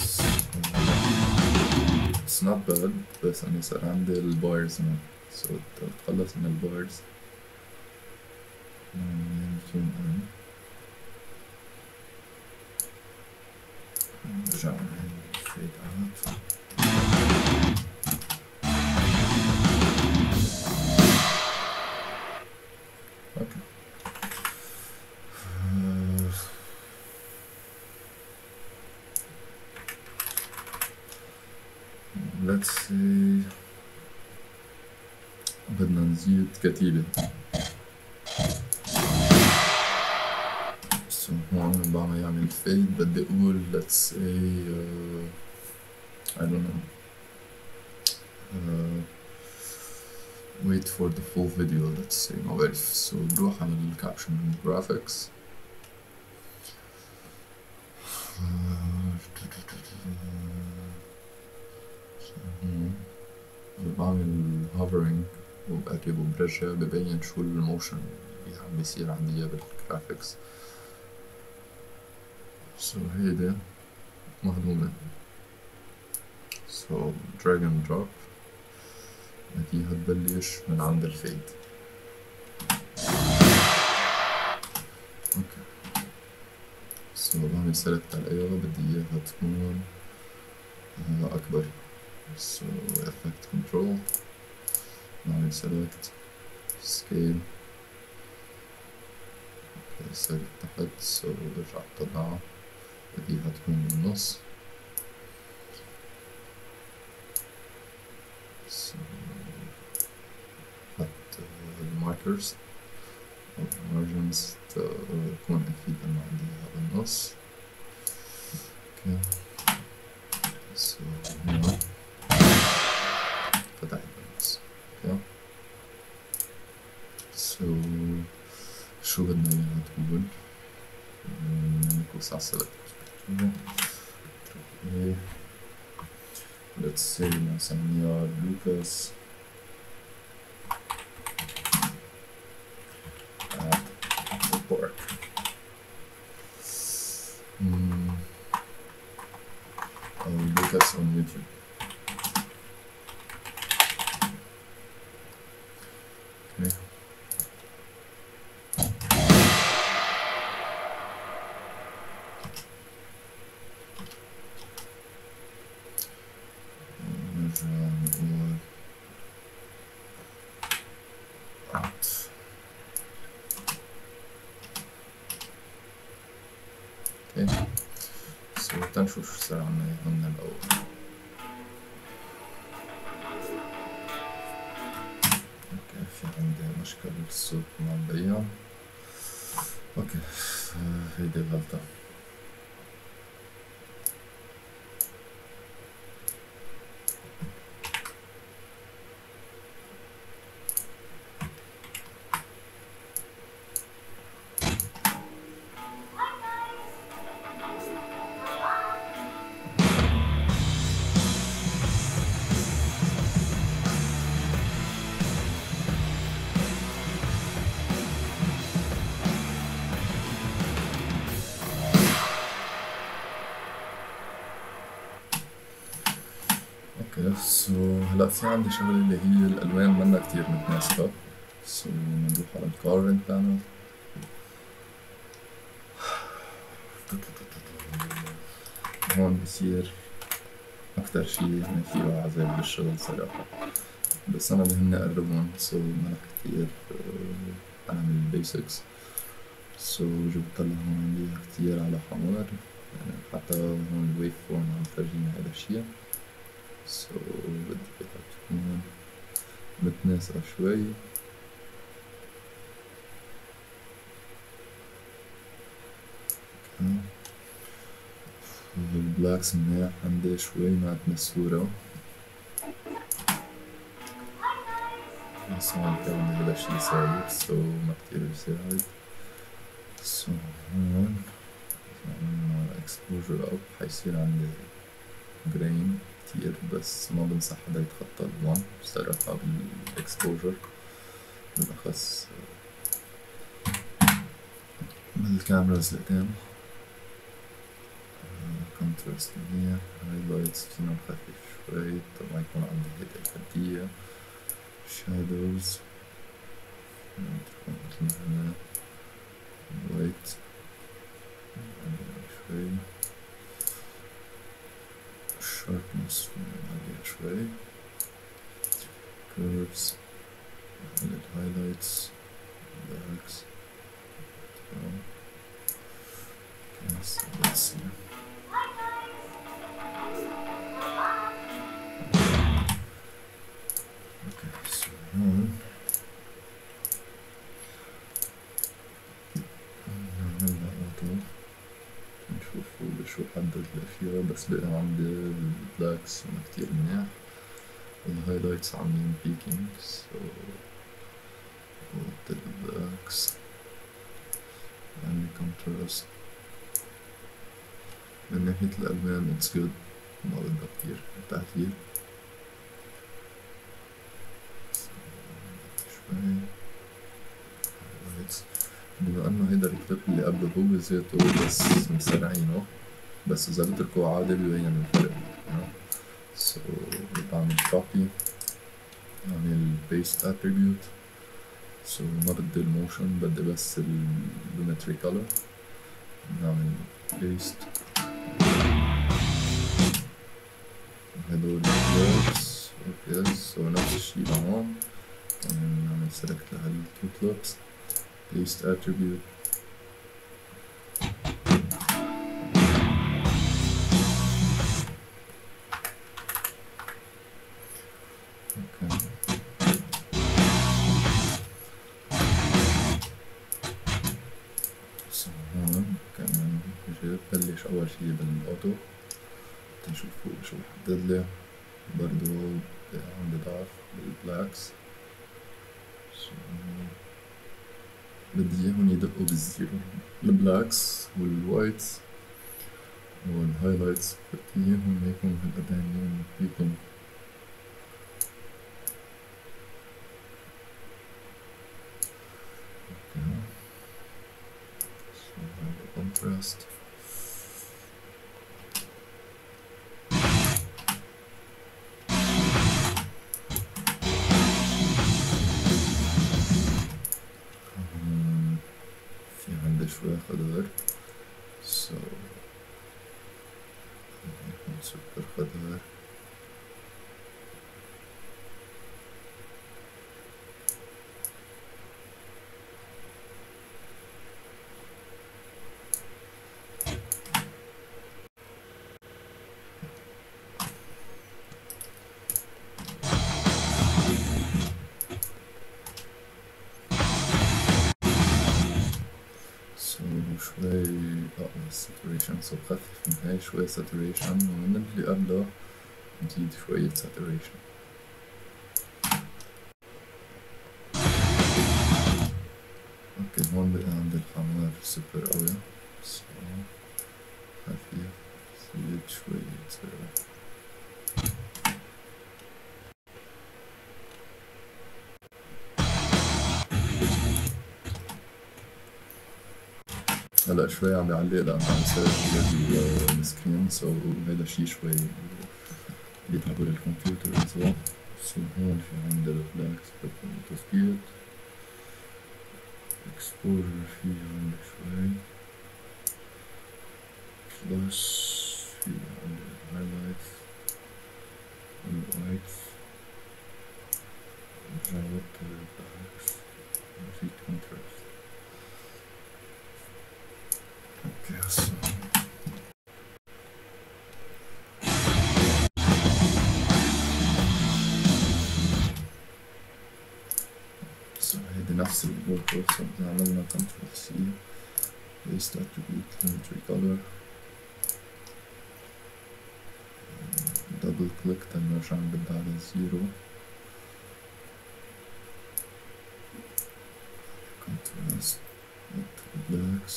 it's not bad، بس انه صار عندي البارز هنا. so تخلص من البارز zoom in، نرجع نعمل fade out. اوكي let's see، بدنا نزيد كتيبة. so هون بعمل يعمل fade، بدي اقول let's say I don't know wait for the full video let's say، ما بعرف. so بروح على الكابشن graphics، بعمل hovering وبقرب وبرجع ببين شو الموشن اللي عم بيصير عندي بالجرافيكس. so هيدا مهضومة. so drag and drop بديها تبلش من عند الفيد. اوكي so بعمل select عليها، بدي اياها تكون اكبر. so effect control نعمل select scale صارت تحت so برجع بطلعها بديها تكون بالنص so حط الماركرز أو margins تكون أكيد أنا عندي بالنص اوكي so هنا فتحت بالنص اوكي so شو بدنا إياها تقول نكوس على select okay. let's say نسميها Lucas at the park أو Lucas on YouTube okay. اوكي سو تنشوف شو صار عنا هون الأول اوكي في عندي مشكلة بالصوت مبدئيا اوكي هيدي غلطة اوكي سو هلا في عندي شغلة اللي هي الألوان منا كتير متناسقة سو نروح على الكارنت بانل هون بصير أكتر شي يعني فيه عذاب بالشغل صراحة بس أنا بهمني أقربهم سو ما رح كتير أعمل البيسكس سو جبت لها هون عندي كتير على حمار يعني حتى هون الويف فورم عم تفرجيني هذا الشي سو بدي بدها تكون متناسقة شوي البلاكس منيح عندي شوي مع الصورة بس هون في عندي هذا الشي ثابت سو ما كتير بيساعد سو هون عملنا exposure up حيصير عندي grain كتير بس ما بنصح حدا يتخطى ال1 بصراحة بالاكسبوجر بالأخص بالكاميراز القدام كونتراست منيح هايلايتس فينا نخفف شوي طبعا يكون عندي هيدا الخلفية شادوز تكون مثل ما هنا وايت شوي sharpness نعليها شوي curves highlights blacks okay, so let's see okay so هون نعمل اوتو نشوف شو حدد الأشياء بس بقى عندي البلاكس هون كتير منيح والهايلايتس عاملين بيكينج سو قلت البلاكس عندي كونتراست من ناحية الألوان اتس جود ما بدها كتير تعديل شوي هايلايتس بما انه هيدا الكليب اللي قبله هو ذاته بس مسرعينه بس اذا بتركوه عادي بيبين الفرق سو بعمل كوبي بعمل بيست اتريبيوت سو ما بدي الموشن بدي بس الجيومتري كولر نعمل بيست هدول البلوكس اوكي سو نفس الشي لهون select لهال two clips paste attribute okay. so هون كمان بلش أول شي بالأوتو تنشوف فوق شو بحددلي برضو عم بضعف بالبلاكس بدي اياهم يدقوا بالزيرو البلاكس والوايتس والهايلايتس بدي اياهم هيكون هالقدامين فيكم contrast في عندي شوي خضار so هيكون سوبر خضار شوي saturation so بخفف من هاي شوي saturation ومن اللي قبله نزيد شوية saturation اوكي هون بقى عندي الحمار سوبر قوي so خفيف زيد شوية سرعة هلا شوي عم بيعلق لأنه عم يصير السكرين سو هيدا الشي شوي بيتعبوا للكمبيوتر سو هون في عندي الفلاكس بدهم تثبيت اكسبوجر في عندي شوي فلاش في عندي الهايلايتس والوايتس جاوبت البلاكس في كونتراست اوكي هسا هيدي نفس البورتو عملنا كنترول سي paste attribute geometry color دبل كليك تنرجع نبدأ على الزيرو contrast blacks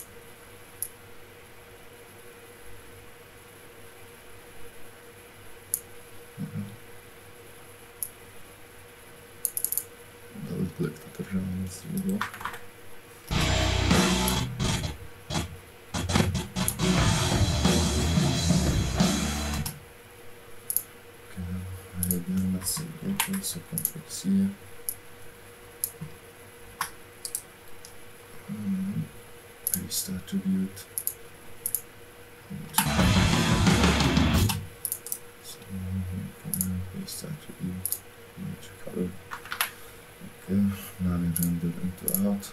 دبل كليك ترجع على الزيرو هيدا نفس الأوتو سو كنترول سي paste attribute so كمان paste attribute geometry color اوكي نعمل render into out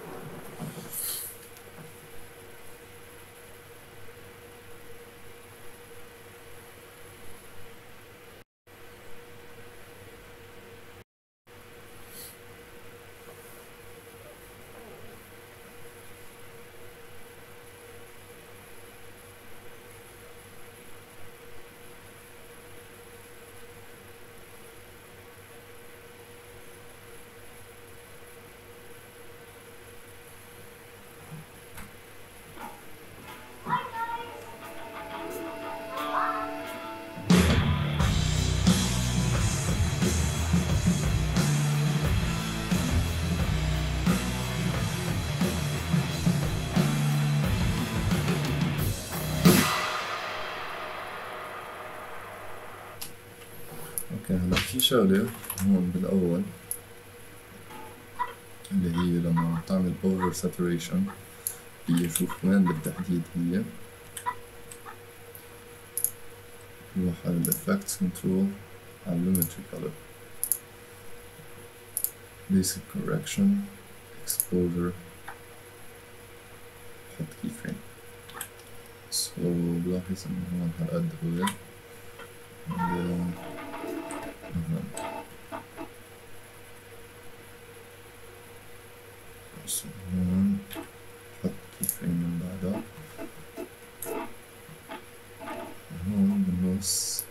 اوكي هلا في شغلة هون بالأول اللي هي لما تعمل over saturation هي شوف وين بالتحديد هي روح على ال effects control على geometry color basic correction exposure حط keyframe. so بلاحظ إنه هون هالقد هو so هون حط keyframe من بعدها هون بالنص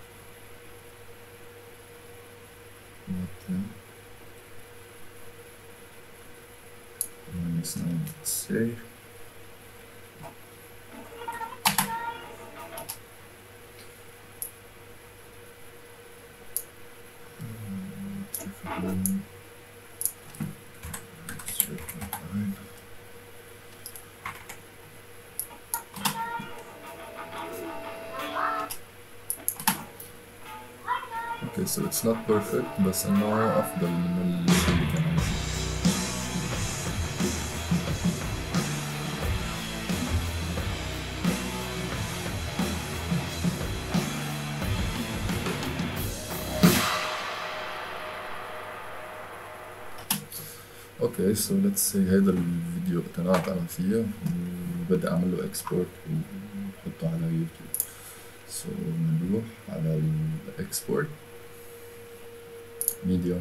say okay, so it's not perfect بس انه افضل من اللي كان عم يصير. اوكي so let's say هيدا الفيديو اقتنعت انا فيه وبدي اعمل له اكسبورت وحطه على يوتيوب. so بنروح على الاكسبورت ميديا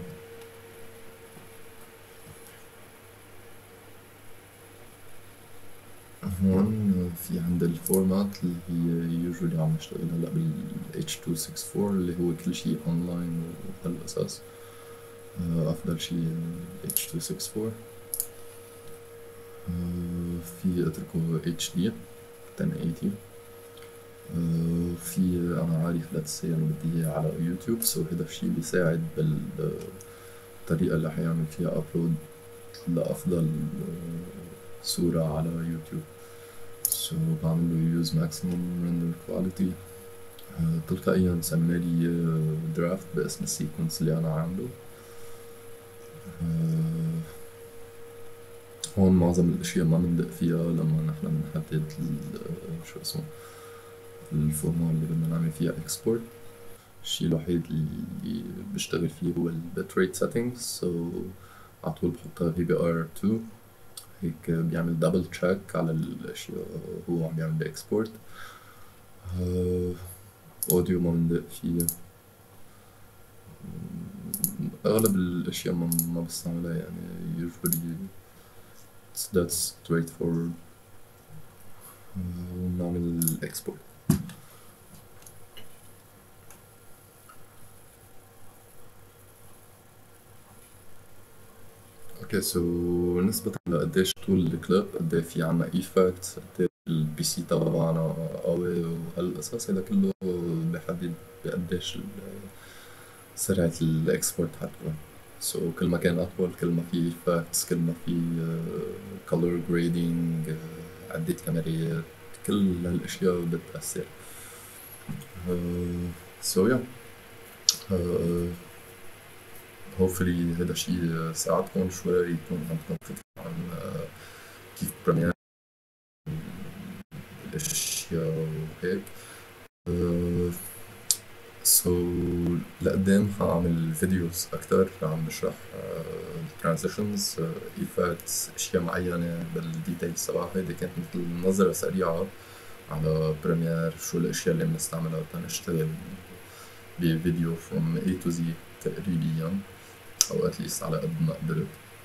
هون في عند الفورمات اللي هي usually عم نشتغل هلا بال H.264 اللي هو كل شيء اونلاين وهالقصص. افضل شيء H.264 في اتركه HD 1080 في انا عارف let's say انا بدي اياه على يوتيوب so هذا الشيء بيساعد بالطريقة اللي حيعمل فيها ابلود لافضل صورة على يوتيوب. so بعمل له use maximum render quality تلقائيا سمى لي درافت باسم السيكونس اللي انا عامله. هون معظم الاشياء ما بندق فيها لما نحن بنحدد شو اسمه الفورمات اللي بدنا نعمل فيها اكسبورت. الشيء الوحيد اللي بشتغل فيه هو البت ريت سيتنجز so عطول بحطها VBR2 هيك بيعمل دبل تشيك على الاشياء هو عم بيعمل اكسبورت. اوديو ما بندق فيه اغلب الاشياء ما بستعملها يعني usually that's straightforward ونعمل الاكسبورت. اوكي so نسبة لقديش طول الكليب قد ايه في عنا ايفكتس قد ايه البي سي تبعنا قوي وهالقصص هيدا كله بحدد بقديش سرعة الاكسبورت حتكون. so كل ما كان اطول كل ما في ايفكتس كل ما في color grading عدة كاميرات كل هالاشياء بتأثر. so yeah hopefully هذا الشيء ساعدكم شوي يكون عندكم فكرة عن كيف بريمير الاشياء وهيك. so لقدام حاعمل فيديوز اكتر عم بشرح الترانزيشنز ايفكتس اشياء معينة بالديتيلز تبعها. هيدي كانت مثل نظرة سريعة على بريمير شو الاشياء اللي بنستعملها تنشتغل بفيديو from A to Z تقريبا او اتليست على قد ما قدرت.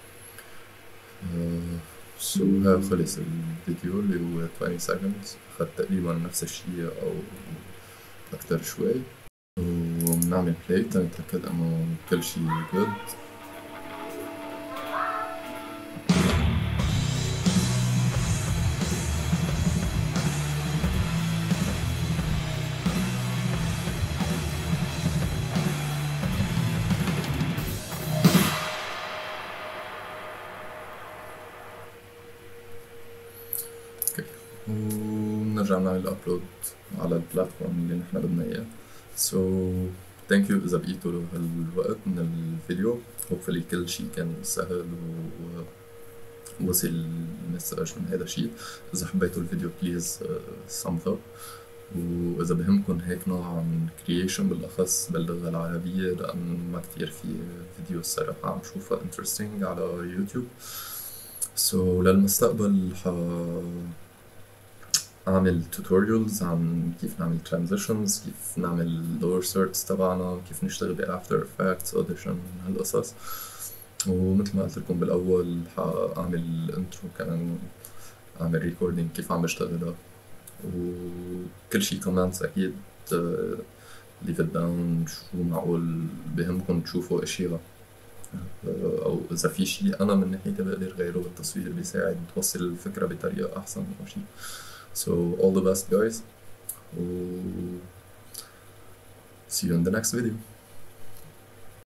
so ها خلص الفيديو اللي هو 20 seconds اخذ تقريبا نفس الشيء او اكتر شوي وبنعمل بلاي تنتأكد انه كل شيء good. ونرجع نعمل الابلود على البلاتفورم اللي نحن بدنا اياه. so thank you اذا بقيتوا هالوقت من الفيديو. hopefully كل شيء كان سهل ووصل المسج من هذا الشيء. اذا حبيتوا الفيديو بليز thumbs up وإذا بهمكن هيك نوع من creation بالأخص باللغة العربية، لأن ما كتير في فيديو الصراحة عم شوفها interesting على يوتيوب. للمستقبل أعمل tutorials عن كيف نعمل transitions، كيف نعمل lower thirds تبعنا، كيف نشتغل ب After Effects Audition، هالقصص. ومثل ما قلت لكم بالأول حأعمل intro كمان، أعمل recording كيف عم بشتغلها، وكل شي comments أكيد leave it down شو معقول بهمكن تشوفوا أشياء، أو إذا في شي أنا من ناحيتي بقدر غيره بالتصوير بيساعد توصل الفكرة بطريقة أحسن أو شي. So all the best guys, و see you in the next video.